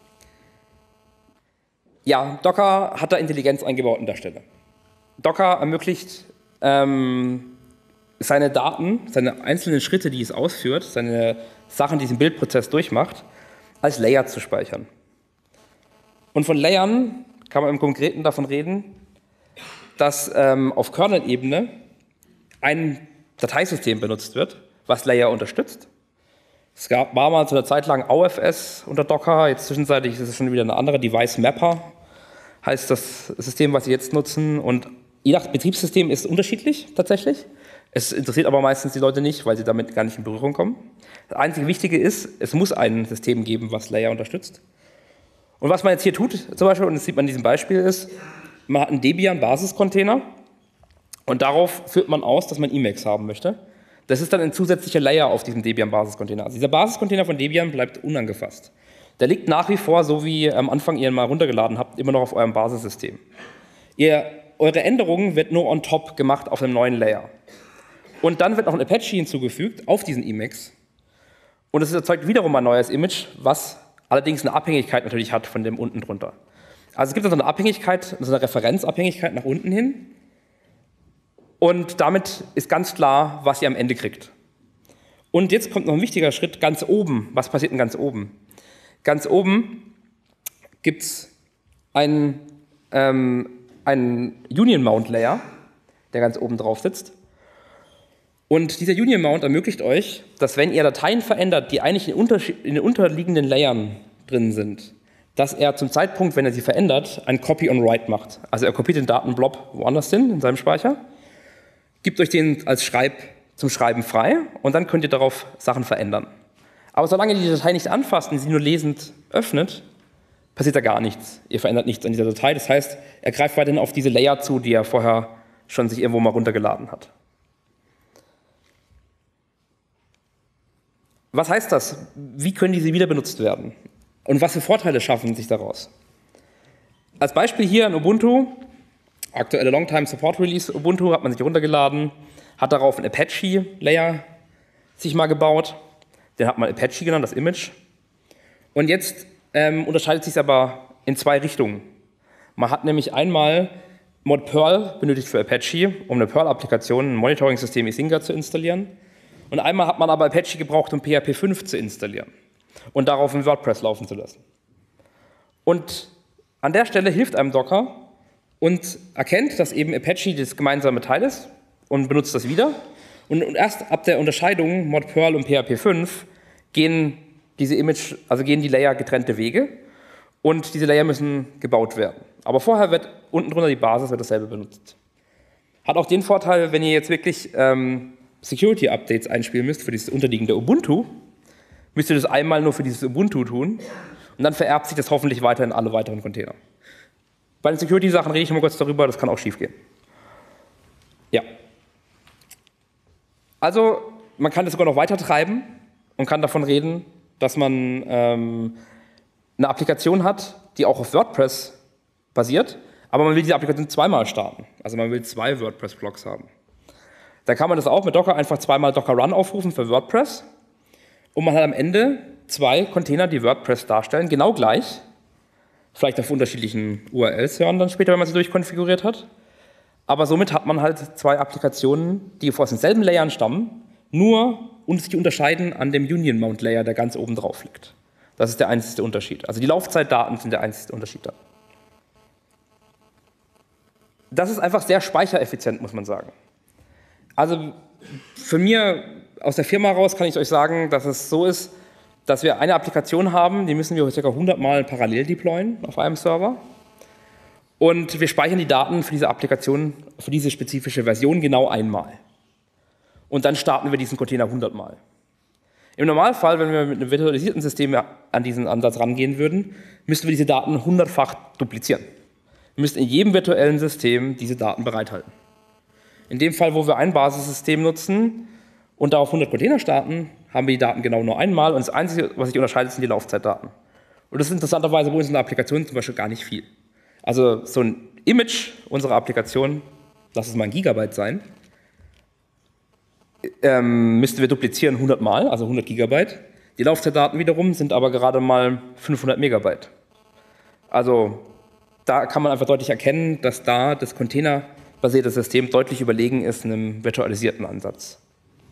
Ja, Docker hat da Intelligenz eingebaut an der Stelle. Docker ermöglicht ähm, seine Daten, seine einzelnen Schritte, die es ausführt, seine Sachen, die es im Bildprozess durchmacht, als Layer zu speichern. Und von Layern kann man im Konkreten davon reden, dass ähm, auf Kernel-Ebene ein Dateisystem benutzt wird, was Layer unterstützt. Es gab, war mal zu einer Zeit lang O F S unter Docker, jetzt zwischenzeitlich ist es schon wieder eine andere, Device Mapper heißt das System, was sie jetzt nutzen. Und je nach Betriebssystem ist es unterschiedlich tatsächlich. Es interessiert aber meistens die Leute nicht, weil sie damit gar nicht in Berührung kommen. Das einzige Wichtige ist, es muss ein System geben, was Layer unterstützt. Und was man jetzt hier tut, zum Beispiel, und das sieht man in diesem Beispiel, ist, man hat einen Debian-Basiscontainer und darauf führt man aus, dass man Emacs haben möchte. Das ist dann ein zusätzlicher Layer auf diesem Debian-Basiscontainer. Also dieser Basiscontainer von Debian bleibt unangefasst. Der liegt nach wie vor, so wie am Anfang ihr ihn mal runtergeladen habt, immer noch auf eurem Basissystem. Ihr eure Änderung wird nur on top gemacht auf einem neuen Layer. Und dann wird noch ein Apache hinzugefügt auf diesen Emacs. Und es erzeugt wiederum ein neues Image, was allerdings eine Abhängigkeit natürlich hat von dem unten drunter. Also es gibt also eine Abhängigkeit, also eine Referenzabhängigkeit nach unten hin. Und damit ist ganz klar, was ihr am Ende kriegt. Und jetzt kommt noch ein wichtiger Schritt, ganz oben. Was passiert denn ganz oben? Ganz oben gibt es einen, ähm, einen Union Mount Layer, der ganz oben drauf sitzt. Und dieser Union Mount ermöglicht euch, dass wenn ihr Dateien verändert, die eigentlich in, in den unterliegenden Layern drin sind, dass er zum Zeitpunkt, wenn er sie verändert, ein Copy on Write macht. Also er kopiert den Datenblob woanders hin, in seinem Speicher, gibt euch den als Schreib, zum Schreiben frei und dann könnt ihr darauf Sachen verändern. Aber solange ihr die Datei nicht anfasst und sie nur lesend öffnet, passiert da gar nichts. Ihr verändert nichts an dieser Datei. Das heißt, er greift weiterhin auf diese Layer zu, die er vorher schon sich irgendwo mal runtergeladen hat. Was heißt das? Wie können diese wieder benutzt werden? Und was für Vorteile schaffen sich daraus? Als Beispiel hier in Ubuntu, aktuelle Longtime Support Release Ubuntu, hat man sich runtergeladen, hat darauf einen Apache-Layer sich mal gebaut. Den hat man Apache genannt, das Image. Und jetzt ähm, unterscheidet sich es aber in zwei Richtungen. Man hat nämlich einmal Mod Perl benötigt für Apache, um eine Perl-Applikation, ein Monitoring-System Isinga zu installieren. Und einmal hat man aber Apache gebraucht, um P H P fünf zu installieren und darauf ein WordPress laufen zu lassen. Und an der Stelle hilft einem Docker und erkennt, dass eben Apache das gemeinsame Teil ist und benutzt das wieder. Und erst ab der Unterscheidung Mod Perl und P H P fünf gehen diese Image, also gehen die Layer getrennte Wege und diese Layer müssen gebaut werden. Aber vorher wird unten drunter die Basis, wird dasselbe benutzt. Hat auch den Vorteil, wenn ihr jetzt wirklich ähm, Security-Updates einspielen müsst für dieses unterliegende Ubuntu, müsst ihr das einmal nur für dieses Ubuntu tun und dann vererbt sich das hoffentlich weiter in alle weiteren Container. Bei den Security-Sachen rede ich mal kurz darüber, das kann auch schief gehen. Ja. Also, man kann das sogar noch weiter treiben und kann davon reden, dass man ähm, eine Applikation hat, die auch auf WordPress basiert, aber man will diese Applikation zweimal starten. Also man will zwei WordPress-Blocks haben. Dann kann man das auch mit Docker einfach zweimal Docker Run aufrufen für WordPress und man hat am Ende zwei Container, die WordPress darstellen, genau gleich, vielleicht auf unterschiedlichen U R Ls hören dann später, wenn man sie durchkonfiguriert hat, aber somit hat man halt zwei Applikationen, die aus denselben Layern stammen, nur und sich unterscheiden an dem Union Mount Layer, der ganz oben drauf liegt. Das ist der einzige Unterschied. Also die Laufzeitdaten sind der einzige Unterschied da. Das ist einfach sehr speichereffizient, muss man sagen. Also für mir aus der Firma raus kann ich euch sagen, dass es so ist, dass wir eine Applikation haben, die müssen wir ca. hundert Mal parallel deployen auf einem Server. Und wir speichern die Daten für diese Applikation, für diese spezifische Version genau einmal. Und dann starten wir diesen Container hundert Mal. Im Normalfall, wenn wir mit einem virtualisierten System an diesen Ansatz rangehen würden, müssten wir diese Daten hundertfach duplizieren. Wir müssten in jedem virtuellen System diese Daten bereithalten. In dem Fall, wo wir ein Basissystem nutzen und darauf hundert Container starten, haben wir die Daten genau nur einmal und das Einzige, was sich unterscheidet, sind die Laufzeitdaten. Und das ist interessanterweise bei uns in der Applikation zum Beispiel gar nicht viel. Also so ein Image unserer Applikation, lass es mal ein Gigabyte sein, ähm, müssten wir duplizieren hundert Mal, also hundert Gigabyte. Die Laufzeitdaten wiederum sind aber gerade mal fünfhundert Megabyte. Also da kann man einfach deutlich erkennen, dass da das containerbasierte System deutlich überlegen ist einem virtualisierten Ansatz.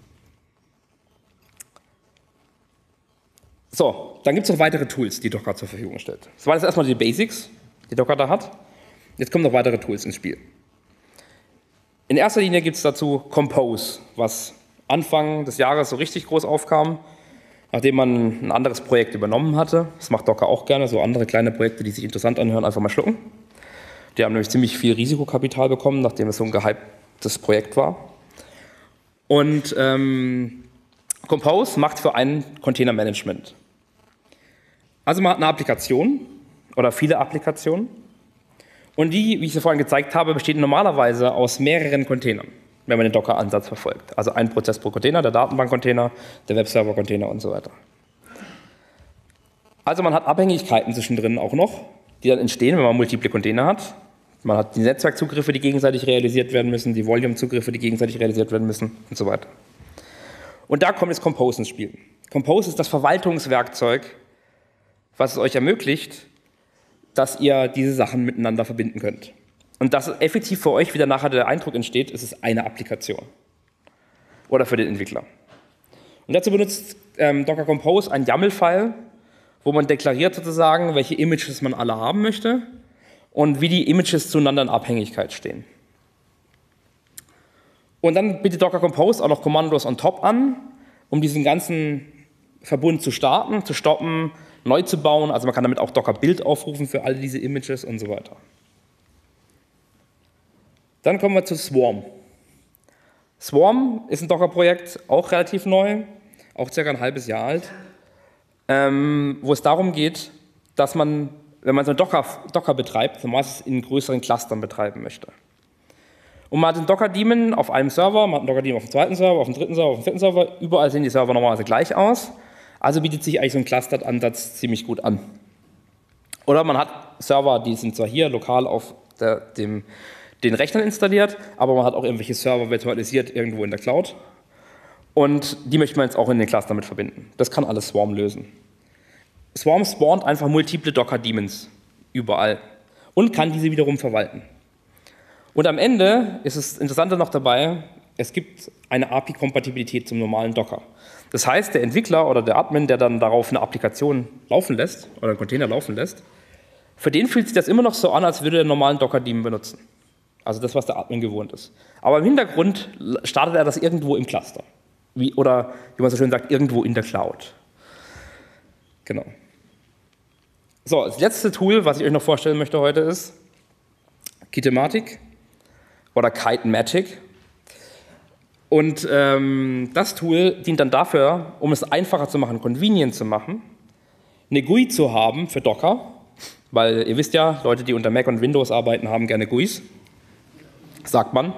So, dann gibt es noch weitere Tools, die Docker zur Verfügung stellt. Das waren jetzt erstmal die Basics, die Docker da hat. Jetzt kommen noch weitere Tools ins Spiel. In erster Linie gibt es dazu Compose, was Anfang des Jahres so richtig groß aufkam, nachdem man ein anderes Projekt übernommen hatte. Das macht Docker auch gerne, so andere kleine Projekte, die sich interessant anhören, einfach mal schlucken. Die haben nämlich ziemlich viel Risikokapital bekommen, nachdem es so ein gehyptes Projekt war. Und ähm, Compose macht für einen Containermanagement. Also man hat eine Applikation oder viele Applikationen und die, wie ich sie vorhin gezeigt habe, besteht normalerweise aus mehreren Containern, wenn man den Docker-Ansatz verfolgt. Also ein Prozess pro Container, der Datenbank-Container, der Webserver-Container und so weiter. Also man hat Abhängigkeiten zwischendrin auch noch, die dann entstehen, wenn man multiple Container hat. Man hat die Netzwerkzugriffe, die gegenseitig realisiert werden müssen, die Volume-Zugriffe, die gegenseitig realisiert werden müssen und so weiter. Und da kommt jetzt Compose ins Spiel. Compose ist das Verwaltungswerkzeug, was es euch ermöglicht, dass ihr diese Sachen miteinander verbinden könnt. Und dass effektiv für euch wieder nachher der Eindruck entsteht, es ist eine Applikation. Oder für den Entwickler. Und dazu benutzt ähm, Docker Compose ein YAML-File, wo man deklariert sozusagen, welche Images man alle haben möchte und wie die Images zueinander in Abhängigkeit stehen. Und dann bietet Docker Compose auch noch Kommandos on top an, um diesen ganzen Verbund zu starten, zu stoppen, neu zu bauen. Also man kann damit auch Docker Build aufrufen für all diese Images und so weiter. Dann kommen wir zu Swarm. Swarm ist ein Docker-Projekt, auch relativ neu, auch circa ein halbes Jahr alt, ähm, wo es darum geht, dass man, wenn man so einen Docker, Docker betreibt, meistens in größeren Clustern betreiben möchte. Und man hat einen Docker-Daemon auf einem Server, man hat einen Docker-Daemon auf dem zweiten Server, auf dem dritten Server, auf dem vierten Server, überall sehen die Server normalerweise gleich aus, also bietet sich eigentlich so ein Clustered-Ansatz ziemlich gut an. Oder man hat Server, die sind zwar hier lokal auf der, dem den Rechnern installiert, aber man hat auch irgendwelche Server virtualisiert irgendwo in der Cloud. Und die möchte man jetzt auch in den Cluster mit verbinden. Das kann alles Swarm lösen. Swarm spawnt einfach multiple Docker-Daemons überall und kann diese wiederum verwalten. Und am Ende ist das Interessante noch dabei, es gibt eine A P I-Kompatibilität zum normalen Docker. Das heißt, der Entwickler oder der Admin, der dann darauf eine Applikation laufen lässt oder einen Container laufen lässt, für den fühlt sich das immer noch so an, als würde er einen normalen Docker-Daemon benutzen. Also das, was der Admin gewohnt ist. Aber im Hintergrund startet er das irgendwo im Cluster. Wie, oder, wie man so schön sagt, irgendwo in der Cloud. Genau. So, das letzte Tool, was ich euch noch vorstellen möchte heute, ist Kitematic oder Kitematic. Und ähm, das Tool dient dann dafür, um es einfacher zu machen, convenient zu machen, eine G U I zu haben für Docker, weil ihr wisst ja, Leute, die unter Mac und Windows arbeiten, haben gerne G U Is. Sagt man.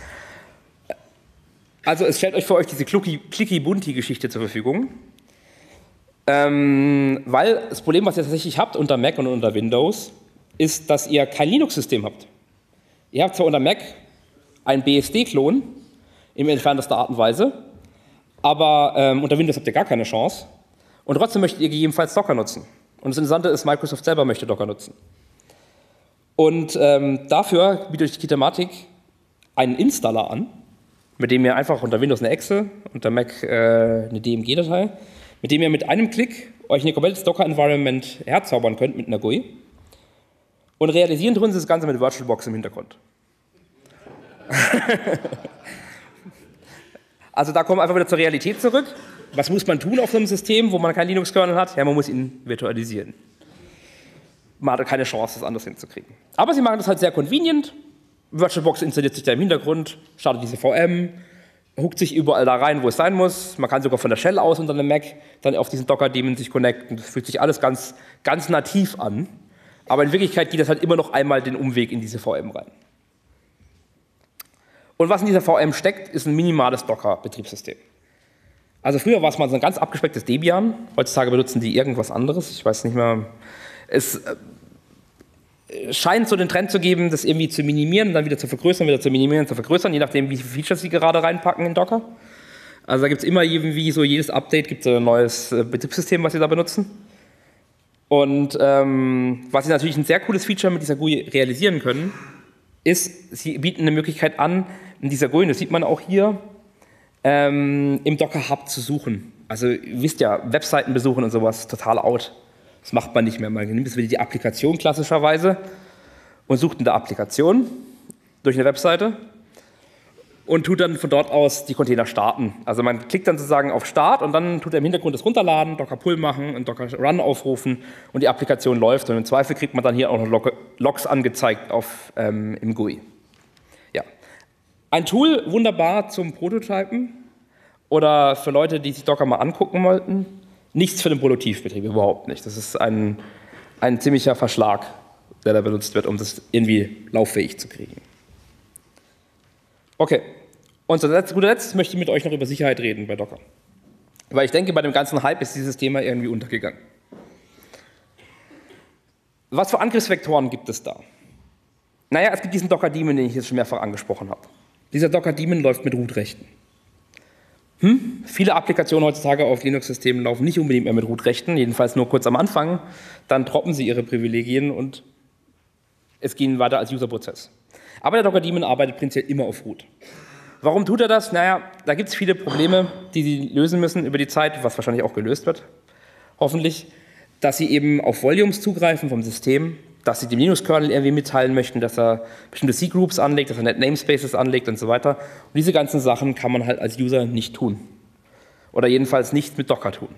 Also es stellt euch für euch diese Clicky-Bunti-Geschichte zur Verfügung. Ähm, weil das Problem, was ihr tatsächlich habt unter Mac und unter Windows, ist, dass ihr kein Linux-System habt. Ihr habt zwar unter Mac einen B S D-Klon, in entferntester Art und Weise, aber ähm, unter Windows habt ihr gar keine Chance. Und trotzdem möchtet ihr gegebenenfalls Docker nutzen. Und das Interessante ist, Microsoft selber möchte Docker nutzen. Und ähm, dafür bietet euch die Kitematic einen Installer an, mit dem ihr einfach unter Windows eine Exe, unter Mac äh, eine D M G-Datei, mit dem ihr mit einem Klick euch ein komplettes Docker-Environment herzaubern könnt mit einer G U I. Und realisieren tun sie das Ganze mit VirtualBox im Hintergrund. Also da kommen wir einfach wieder zur Realität zurück. Was muss man tun auf so einem System, wo man kein Linux-Kernel hat? Ja, man muss ihn virtualisieren. Man hat keine Chance, das anders hinzukriegen. Aber sie machen das halt sehr convenient. VirtualBox installiert sich da im Hintergrund, startet diese V M, hookt sich überall da rein, wo es sein muss. Man kann sogar von der Shell aus unter einem Mac dann auf diesen Docker-Daemon sich connecten. Das fühlt sich alles ganz, ganz nativ an. Aber in Wirklichkeit geht das halt immer noch einmal den Umweg in diese V M rein. Und was in dieser V M steckt, ist ein minimales Docker-Betriebssystem. Also früher war es mal so ein ganz abgespecktes Debian. Heutzutage benutzen die irgendwas anderes. Ich weiß nicht mehr. Es scheint so den Trend zu geben, das irgendwie zu minimieren, dann wieder zu vergrößern, wieder zu minimieren, zu vergrößern, je nachdem, wie viele Features sie gerade reinpacken in Docker. Also da gibt es immer irgendwie so jedes Update gibt es ein neues Betriebssystem, was sie da benutzen. Und ähm, was sie natürlich ein sehr cooles Feature mit dieser G U I realisieren können, ist, sie bieten eine Möglichkeit an, in dieser G U I, das sieht man auch hier, ähm, im Docker Hub zu suchen. Also ihr wisst ja, Webseiten besuchen und sowas, total out. Das macht man nicht mehr. Man nimmt jetzt wieder die Applikation klassischerweise und sucht in der Applikation durch eine Webseite und tut dann von dort aus die Container starten. Also man klickt dann sozusagen auf Start und dann tut er im Hintergrund das runterladen, Docker Pull machen und Docker Run aufrufen und die Applikation läuft. Und im Zweifel kriegt man dann hier auch noch Log Logs angezeigt auf, ähm, im G U I. Ja. Ein Tool wunderbar zum Prototypen oder für Leute, die sich Docker mal angucken wollten. Nichts für den Produktivbetrieb, überhaupt nicht. Das ist ein, ein ziemlicher Verschlag, der da benutzt wird, um das irgendwie lauffähig zu kriegen. Okay, und zu guter Letzt möchte ich mit euch noch über Sicherheit reden bei Docker. Weil ich denke, bei dem ganzen Hype ist dieses Thema irgendwie untergegangen. Was für Angriffsvektoren gibt es da? Naja, es gibt diesen Docker-Daemon, den ich jetzt schon mehrfach angesprochen habe. Dieser Docker-Daemon läuft mit Root-Rechten. Hm? Viele Applikationen heutzutage auf Linux-Systemen laufen nicht unbedingt mehr mit Root-Rechten, jedenfalls nur kurz am Anfang. Dann droppen sie ihre Privilegien und es geht weiter als User-Prozess. Aber der Docker-Daemon arbeitet prinzipiell immer auf Root. Warum tut er das? Naja, da gibt es viele Probleme, die Sie lösen müssen über die Zeit, was wahrscheinlich auch gelöst wird, hoffentlich, dass Sie eben auf Volumes zugreifen vom System, dass Sie dem Linux-Kernel irgendwie mitteilen möchten, dass er bestimmte C-Groups anlegt, dass er Net Namespaces anlegt und so weiter. Und diese ganzen Sachen kann man halt als User nicht tun. Oder jedenfalls nicht mit Docker tun.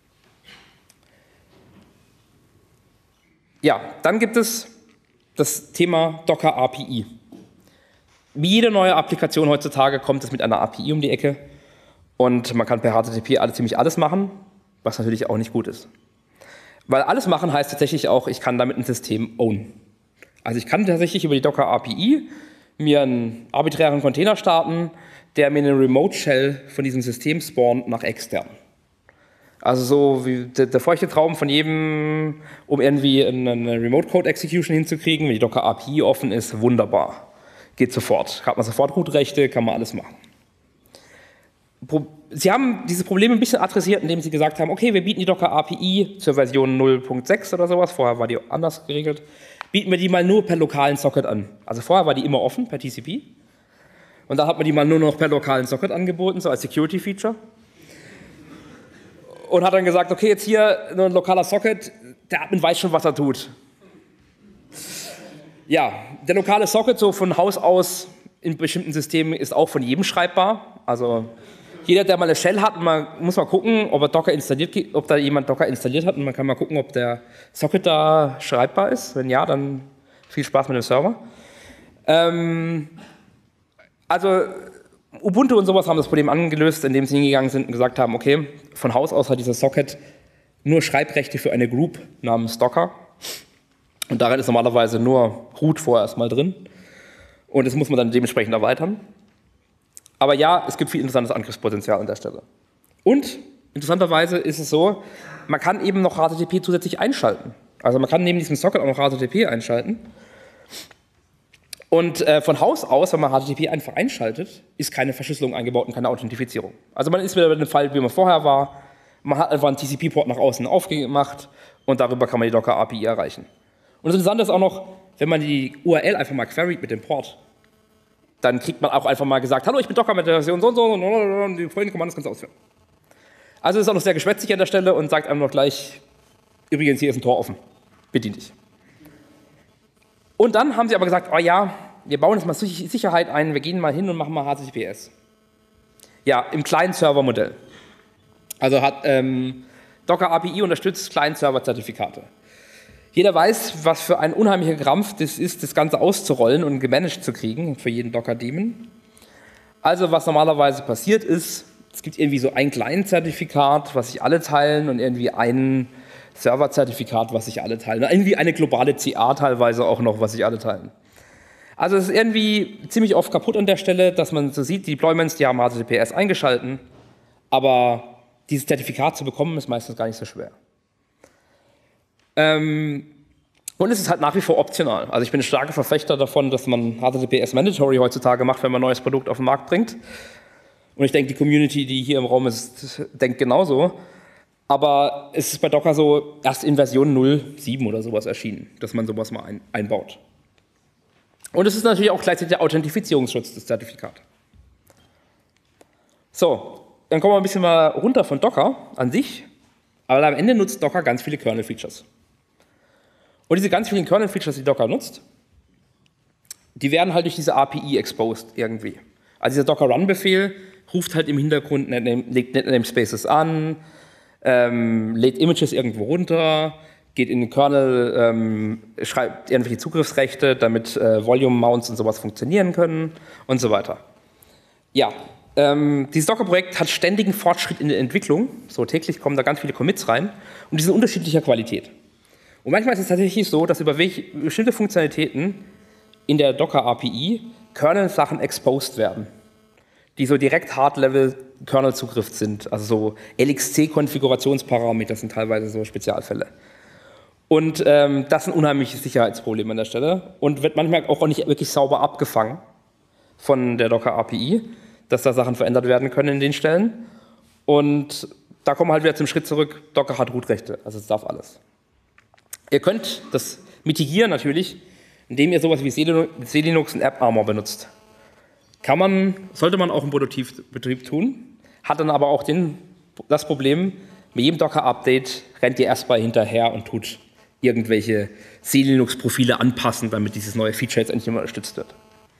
Ja, dann gibt es das Thema Docker A P I. Wie jede neue Applikation heutzutage kommt es mit einer A P I um die Ecke und man kann per H T T P alles, ziemlich alles machen, was natürlich auch nicht gut ist. Weil alles machen heißt tatsächlich auch, ich kann damit ein System own. Also ich kann tatsächlich über die Docker A P I mir einen arbiträren Container starten, der mir eine Remote Shell von diesem System spawnt nach extern. Also so wie der, der feuchte Traum von jedem, um irgendwie eine Remote Code Execution hinzukriegen, wenn die Docker A P I offen ist, wunderbar. Geht sofort. Hat man sofort Root-Rechte, kann man alles machen. Sie haben diese Probleme ein bisschen adressiert, indem Sie gesagt haben, okay, wir bieten die Docker A P I zur Version null Punkt sechs oder sowas, vorher war die anders geregelt, bieten wir die mal nur per lokalen Socket an. Also vorher war die immer offen, per T C P. Und dann hat man die mal nur noch per lokalen Socket angeboten, so als Security-Feature. Und hat dann gesagt, okay, jetzt hier nur ein lokaler Socket, der Admin weiß schon, was er tut. Ja, der lokale Socket so von Haus aus in bestimmten Systemen ist auch von jedem schreibbar. Also jeder, der mal eine Shell hat, man muss mal gucken, ob, er Docker installiert, ob da jemand Docker installiert hat und man kann mal gucken, ob der Socket da schreibbar ist. Wenn ja, dann viel Spaß mit dem Server. Ähm, also Ubuntu und sowas haben das Problem angelöst, indem sie hingegangen sind und gesagt haben, okay, von Haus aus hat dieser Socket nur Schreibrechte für eine Group namens Docker. Und darin ist normalerweise nur Root vorerst mal drin. Und das muss man dann dementsprechend erweitern. Aber ja, es gibt viel interessantes Angriffspotenzial an der Stelle. Und interessanterweise ist es so, man kann eben noch H T T P zusätzlich einschalten. Also man kann neben diesem Socket auch noch H T T P einschalten. Und äh, von Haus aus, wenn man H T T P einfach einschaltet, ist keine Verschlüsselung eingebaut und keine Authentifizierung. Also man ist wieder bei dem Fall, wie man vorher war. Man hat einfach einen T C P-Port nach außen aufgemacht und darüber kann man die Docker A P I erreichen. Und das Interessante ist auch noch, wenn man die U R L einfach mal queryt mit dem Port, dann kriegt man auch einfach mal gesagt, hallo, ich bin Docker mit der Version so und so und die folgenden Kommandos kannst du ausführen. Also ist auch noch sehr geschwätzig an der Stelle und sagt einem noch gleich, übrigens, hier ist ein Tor offen, bedien dich. Und dann haben sie aber gesagt, oh ja, wir bauen jetzt mal Sicherheit ein, wir gehen mal hin und machen mal H T T P S. Ja, im Client-Server-Modell. Also hat ähm, Docker A P I unterstützt Client-Server-Zertifikate. Jeder weiß, was für ein unheimlicher Krampf das ist, das Ganze auszurollen und gemanagt zu kriegen für jeden Docker-Daemon. Also was normalerweise passiert ist, es gibt irgendwie so ein Client-Zertifikat, was sich alle teilen und irgendwie ein Server-Zertifikat, was sich alle teilen. Und irgendwie eine globale C A teilweise auch noch, was sich alle teilen. Also es ist irgendwie ziemlich oft kaputt an der Stelle, dass man so sieht, die Deployments, die haben H T T P S eingeschalten, aber dieses Zertifikat zu bekommen, ist meistens gar nicht so schwer. Ähm, und es ist halt nach wie vor optional. Also ich bin ein starker Verfechter davon, dass man H T T P S Mandatory heutzutage macht, wenn man ein neues Produkt auf den Markt bringt. Und ich denke, die Community, die hier im Raum ist, denkt genauso. Aber es ist bei Docker so erst in Version null Punkt sieben oder sowas erschienen, dass man sowas mal ein, einbaut. Und es ist natürlich auch gleichzeitig der Authentifizierungsschutz des Zertifikats. So, dann kommen wir ein bisschen mal runter von Docker an sich. Aber am Ende nutzt Docker ganz viele Kernel-Features. Und diese ganz vielen Kernel-Features, die Docker nutzt, die werden halt durch diese A P I exposed irgendwie. Also dieser Docker-Run-Befehl ruft halt im Hintergrund, legt Net-Namespaces an, ähm, lädt Images irgendwo runter, geht in den Kernel, ähm, schreibt irgendwelche Zugriffsrechte, damit äh, Volume-Mounts und sowas funktionieren können und so weiter. Ja, ähm, dieses Docker-Projekt hat ständigen Fortschritt in der Entwicklung, so täglich kommen da ganz viele Commits rein und die sind unterschiedlicher Qualität. Und manchmal ist es tatsächlich so, dass über welche, bestimmte Funktionalitäten in der Docker-A P I Kernel-Sachen exposed werden, die so direkt Hard-Level-Kernel-Zugriff sind, also so L X C-Konfigurationsparameter sind teilweise so Spezialfälle. Und ähm, das ist ein unheimliches Sicherheitsproblem an der Stelle und wird manchmal auch nicht wirklich sauber abgefangen von der Docker A P I, dass da Sachen verändert werden können in den Stellen. Und da kommen wir halt wieder zum Schritt zurück, Docker hat Root-Rechte, also es darf alles. Ihr könnt das mitigieren natürlich, indem ihr sowas wie Selinux und AppArmor benutzt. Kann man, sollte man auch im Produktivbetrieb tun, hat dann aber auch den, das Problem, mit jedem Docker-Update rennt ihr erstmal hinterher und tut irgendwelche Selinux-Profile anpassen, damit dieses neue Feature jetzt endlich mal unterstützt wird.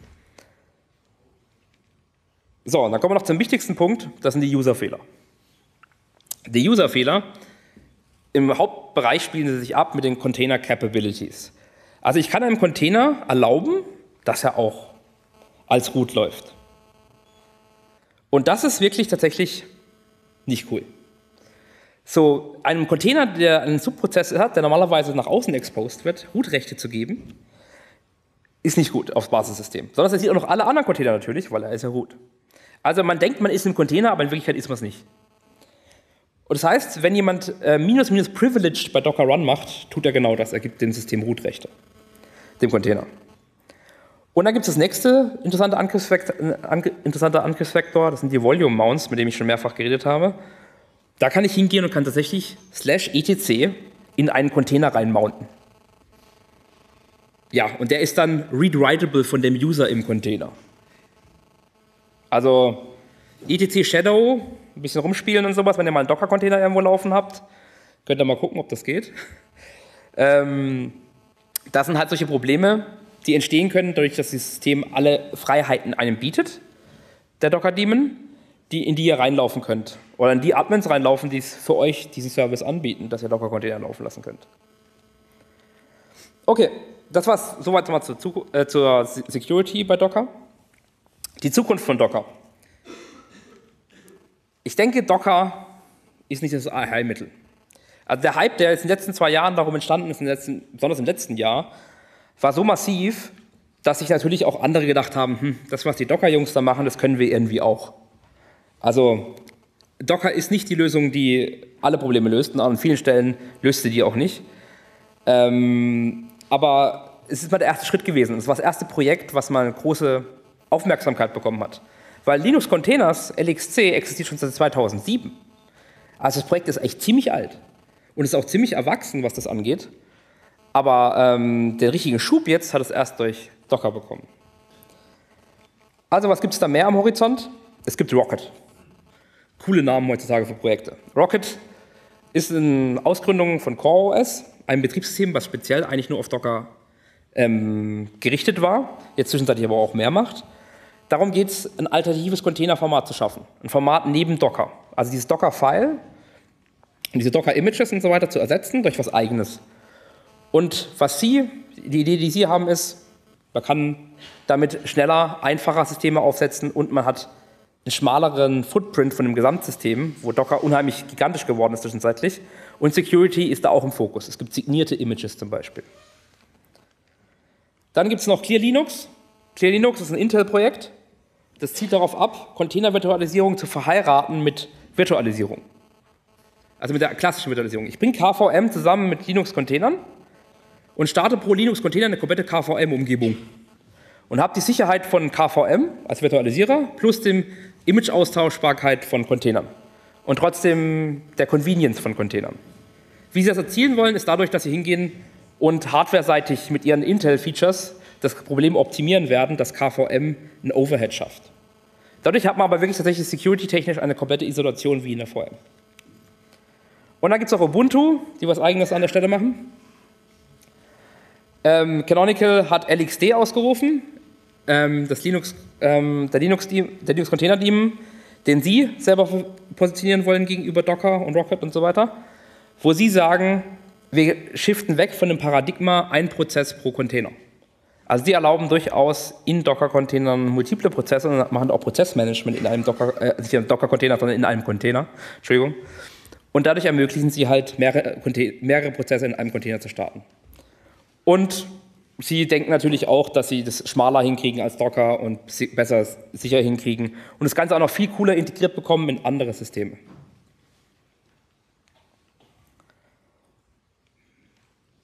So, und dann kommen wir noch zum wichtigsten Punkt, das sind die User-Fehler. Die User-Fehler, im Hauptbereich spielen sie sich ab mit den Container-Capabilities. Also ich kann einem Container erlauben, dass er auch als Root läuft. Und das ist wirklich tatsächlich nicht cool. So, einem Container, der einen Subprozess hat, der normalerweise nach außen exposed wird, Root-Rechte zu geben, ist nicht gut aufs Basissystem. Sondern es sieht auch noch alle anderen Container natürlich, weil er ist ja Root. Also man denkt, man ist im Container, aber in Wirklichkeit ist man es nicht. Und das heißt, wenn jemand äh, minus minus privileged bei Docker Run macht, tut er genau das, er gibt dem System Root-Rechte, dem Container. Und dann gibt es das nächste interessante Angriffsvektor, äh, interessante Angriffsvektor, das sind die Volume Mounts, mit dem ich schon mehrfach geredet habe. Da kann ich hingehen und kann tatsächlich slash etc in einen Container reinmounten. Ja, und der ist dann read-writable von dem User im Container. Also etc shadow, ein bisschen rumspielen und sowas, wenn ihr mal einen Docker-Container irgendwo laufen habt, könnt ihr mal gucken, ob das geht. Ähm, das sind halt solche Probleme, die entstehen können, dadurch, dass das System alle Freiheiten einem bietet, der Docker-Daemon, die, in die ihr reinlaufen könnt. Oder in die Admins reinlaufen, die es für euch diesen Service anbieten, dass ihr Docker-Container laufen lassen könnt. Okay, das war's soweit mal zur, äh, zur Security bei Docker. Die Zukunft von Docker. Ich denke, Docker ist nicht das Allheilmittel. Also der Hype, der jetzt in den letzten zwei Jahren darum entstanden ist, im letzten, besonders im letzten Jahr, war so massiv, dass sich natürlich auch andere gedacht haben, hm, das, was die Docker-Jungs da machen, das können wir irgendwie auch. Also Docker ist nicht die Lösung, die alle Probleme löst, und an vielen Stellen löst sie die auch nicht. Ähm, aber es ist mal der erste Schritt gewesen. Es war das erste Projekt, was mal eine große Aufmerksamkeit bekommen hat. Weil Linux Containers, L X C, existiert schon seit zweitausendsieben. Also das Projekt ist echt ziemlich alt und ist auch ziemlich erwachsen, was das angeht. Aber ähm, den richtigen Schub jetzt hat es erst durch Docker bekommen. Also was gibt es da mehr am Horizont? Es gibt Rocket. Coole Namen heutzutage für Projekte. Rocket ist eine Ausgründung von CoreOS, ein Betriebssystem, was speziell eigentlich nur auf Docker ähm, gerichtet war, jetzt zwischenzeitlich aber auch mehr macht. Darum geht es, ein alternatives Containerformat zu schaffen. Ein Format neben Docker. Also dieses Docker-File und diese Docker-Images und so weiter zu ersetzen durch was Eigenes. Und was Sie, die Idee, die Sie haben, ist, man kann damit schneller, einfacher Systeme aufsetzen und man hat einen schmaleren Footprint von dem Gesamtsystem, wo Docker unheimlich gigantisch geworden ist zwischenzeitlich. Und Security ist da auch im Fokus. Es gibt signierte Images zum Beispiel. Dann gibt es noch Clear Linux. Clear Linux ist ein Intel-Projekt. Das zielt darauf ab, Container-Virtualisierung zu verheiraten mit Virtualisierung. Also mit der klassischen Virtualisierung. Ich bringe K V M zusammen mit Linux-Containern und starte pro Linux-Container eine komplette K V M-Umgebung. Und habe die Sicherheit von K V M als Virtualisierer plus dem Image-Austauschbarkeit von Containern. Und trotzdem der Convenience von Containern. Wie Sie das erzielen wollen, ist dadurch, dass Sie hingehen und hardwareseitig mit Ihren Intel-Features das Problem optimieren werden, dass K V M ein Overhead schafft. Dadurch hat man aber wirklich tatsächlich security-technisch eine komplette Isolation wie in der V M. Und dann gibt es auch Ubuntu, die was Eigenes an der Stelle machen. Ähm, Canonical hat L X D ausgerufen, ähm, das Linux, ähm, der Linux-Container-Daemon, den Sie selber positionieren wollen gegenüber Docker und Rocket und so weiter, wo Sie sagen, wir shiften weg von dem Paradigma ein Prozess pro Container. Also die erlauben durchaus in Docker-Containern multiple Prozesse und machen auch Prozessmanagement in einem Docker, äh, nicht in einem Docker-Container, sondern in einem Container. Entschuldigung. Und dadurch ermöglichen sie halt mehrere, mehrere Prozesse in einem Container zu starten. Und sie denken natürlich auch, dass sie das schmaler hinkriegen als Docker und besser sicher hinkriegen und das Ganze auch noch viel cooler integriert bekommen in andere Systeme.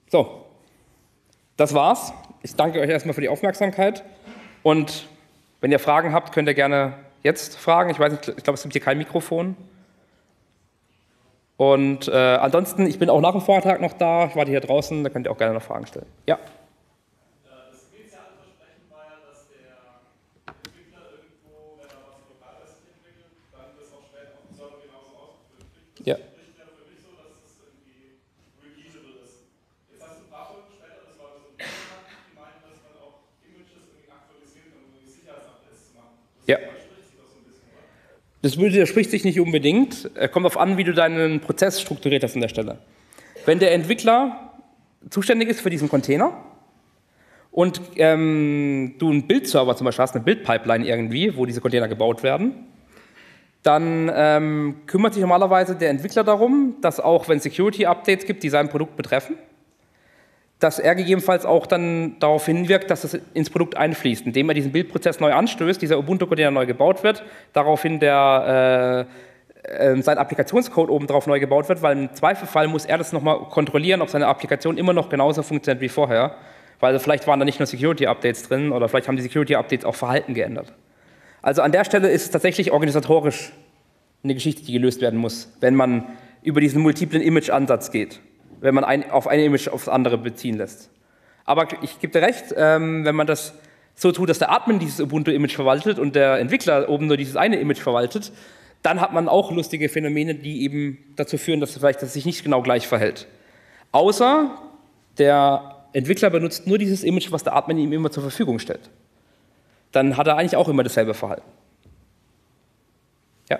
So, das war's. Ich danke euch erstmal für die Aufmerksamkeit und wenn ihr Fragen habt, könnt ihr gerne jetzt fragen. Ich weiß nicht, ich glaube, es gibt hier kein Mikrofon. Und äh, ansonsten, ich bin auch nach dem Vortrag noch da. Ich warte hier draußen, da könnt ihr auch gerne noch Fragen stellen. Ja. Das initiale Versprechen war ja, dass der Entwickler irgendwo, wenn er was Lokales entwickelt, dann das auch später auf dem Server genauso ausgeführt kriegt. Das Ja. spricht ja für mich so, dass es irgendwie repeatable ist. Jetzt hast du ein paar Folgen später, das war so ein Video, die meinen, dass man auch Images irgendwie aktualisieren kann, um irgendwie Sicherheitsupdates zu machen. Das Ja. widerspricht sich doch so ein bisschen, oder? Das widerspricht sich nicht unbedingt. Es kommt darauf an, wie du deinen Prozess strukturiert hast an der Stelle. Wenn der Entwickler zuständig ist für diesen Container und ähm, du einen Bildserver zum Beispiel hast, eine Bildpipeline irgendwie, wo diese Container gebaut werden, dann ähm, kümmert sich normalerweise der Entwickler darum, dass auch wenn Security-Updates gibt, die sein Produkt betreffen, dass er gegebenenfalls auch dann darauf hinwirkt, dass das ins Produkt einfließt, indem er diesen Bildprozess neu anstößt, dieser Ubuntu-Container neu gebaut wird, daraufhin der, äh, äh, sein Applikationscode oben drauf neu gebaut wird, weil im Zweifelfall muss er das nochmal kontrollieren, ob seine Applikation immer noch genauso funktioniert wie vorher, weil vielleicht waren da nicht nur Security-Updates drin oder vielleicht haben die Security-Updates auch Verhalten geändert. Also an der Stelle ist es tatsächlich organisatorisch eine Geschichte, die gelöst werden muss, wenn man über diesen multiplen Image-Ansatz geht, wenn man ein, auf ein Image aufs andere beziehen lässt. Aber ich gebe dir recht, ähm, wenn man das so tut, dass der Admin dieses Ubuntu-Image verwaltet und der Entwickler oben nur dieses eine Image verwaltet, dann hat man auch lustige Phänomene, die eben dazu führen, dass vielleicht das sich nicht genau gleich verhält. Außer der Entwickler benutzt nur dieses Image, was der Admin ihm immer zur Verfügung stellt. Dann hat er eigentlich auch immer dasselbe Verhalten. Ja?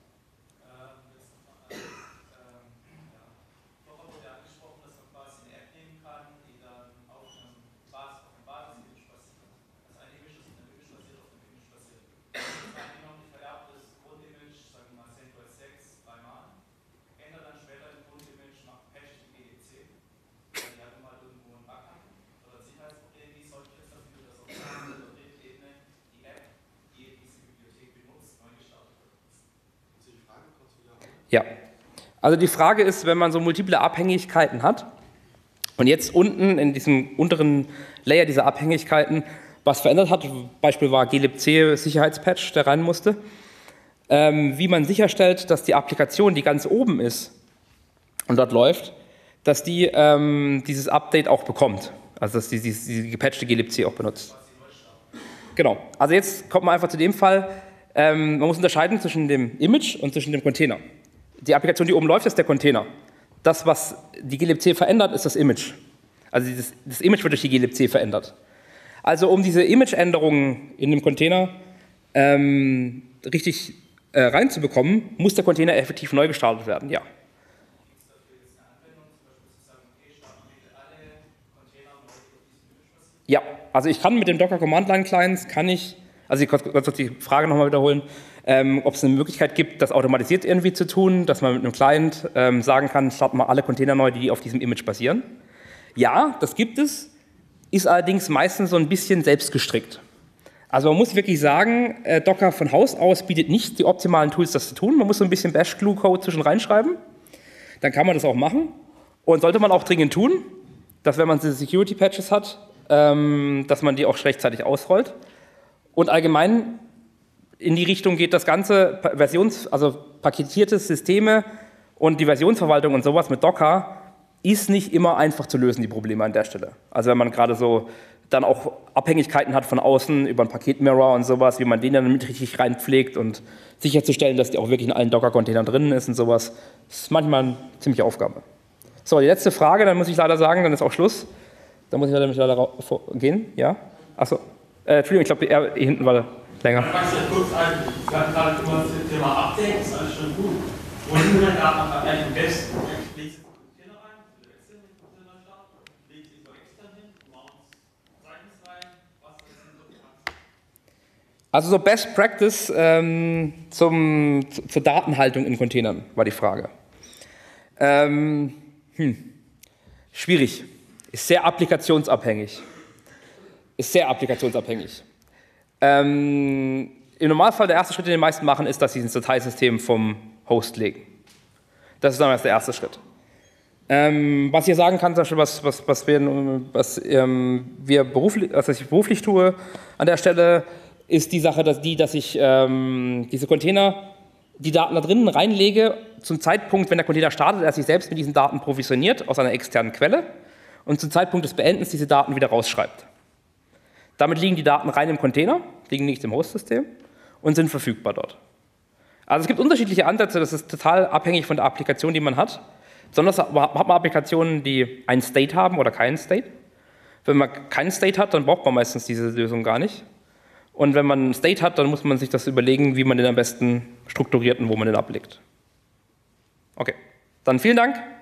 Ja, also die Frage ist, wenn man so multiple Abhängigkeiten hat und jetzt unten in diesem unteren Layer dieser Abhängigkeiten was verändert hat, Beispiel war glibc Sicherheitspatch, der rein musste, ähm, wie man sicherstellt, dass die Applikation, die ganz oben ist und dort läuft, dass die ähm, dieses Update auch bekommt, also dass die diese die gepatchte glibc auch benutzt. Genau, also jetzt kommt man einfach zu dem Fall, ähm, man muss unterscheiden zwischen dem Image und zwischen dem Container. Die Applikation, die oben läuft, ist der Container. Das, was die glibc verändert, ist das Image. Also das, das Image wird durch die glibc verändert. Also um diese Image-Änderungen in dem Container ähm, richtig äh, reinzubekommen, muss der Container effektiv neu gestartet werden, ja. Ja, also ich kann mit dem Docker Command Line Clients, kann ich, also ich kann die Frage nochmal wiederholen, ähm, ob es eine Möglichkeit gibt, das automatisiert irgendwie zu tun, dass man mit einem Client ähm, sagen kann, starten mal alle Container neu, die auf diesem Image basieren. Ja, das gibt es, ist allerdings meistens so ein bisschen selbst gestrickt. Also man muss wirklich sagen, äh, Docker von Haus aus bietet nicht die optimalen Tools, das zu tun. Man muss so ein bisschen Bash-Glue-Code zwischen reinschreiben, dann kann man das auch machen und sollte man auch dringend tun, dass wenn man diese Security-Patches hat, ähm, dass man die auch rechtzeitig ausrollt. Und allgemein in die Richtung geht das ganze Versions, also paketierte Systeme und die Versionsverwaltung und sowas mit Docker ist nicht immer einfach zu lösen, die Probleme an der Stelle. Also wenn man gerade so dann auch Abhängigkeiten hat von außen über einen Paketmirror und sowas, wie man den dann mit richtig reinpflegt und sicherzustellen, dass die auch wirklich in allen Docker-Containern drin ist und sowas, ist manchmal eine ziemliche Aufgabe. So, die letzte Frage, dann muss ich leider sagen, dann ist auch Schluss. Dann muss ich leider, leider gehen, ja? Achso, äh, Entschuldigung, ich glaube, er hier hinten war länger. Ich fange ja kurz an, wir hatten gerade immer das Thema Update, ist alles schon gut. Und ich bin gerade noch gleich am besten. Legst du den Container rein, du wechselst den Container starten, legst dich so extern hin, mounts Seitens rein, was ist denn so bekannt? Also so Best Practice ähm, zum, zu, zur Datenhaltung in Containern war die Frage. Ähm, hm, schwierig. Ist sehr applikationsabhängig. Ist sehr applikationsabhängig. Ähm, Im Normalfall der erste Schritt, den die meisten machen, ist, dass sie ins Dateisystem vom Host legen. Das ist dann erst der erste Schritt. Ähm, was ich hier sagen kann, zum Beispiel, was, was, was, wir, was ähm, wir beruflich, was ich beruflich tue an der Stelle, ist die Sache, dass, die, dass ich ähm, diese Container, die Daten da drinnen reinlege, zum Zeitpunkt, wenn der Container startet, er sich selbst mit diesen Daten provisioniert aus einer externen Quelle und zum Zeitpunkt des Beendens diese Daten wieder rausschreibt. Damit liegen die Daten rein im Container, liegen nicht im Host-System und sind verfügbar dort. Also es gibt unterschiedliche Ansätze, das ist total abhängig von der Applikation, die man hat. Besonders hat man Applikationen, die einen State haben oder keinen State. Wenn man keinen State hat, dann braucht man meistens diese Lösung gar nicht. Und wenn man einen State hat, dann muss man sich das überlegen, wie man den am besten strukturiert und wo man den ablegt. Okay, dann vielen Dank.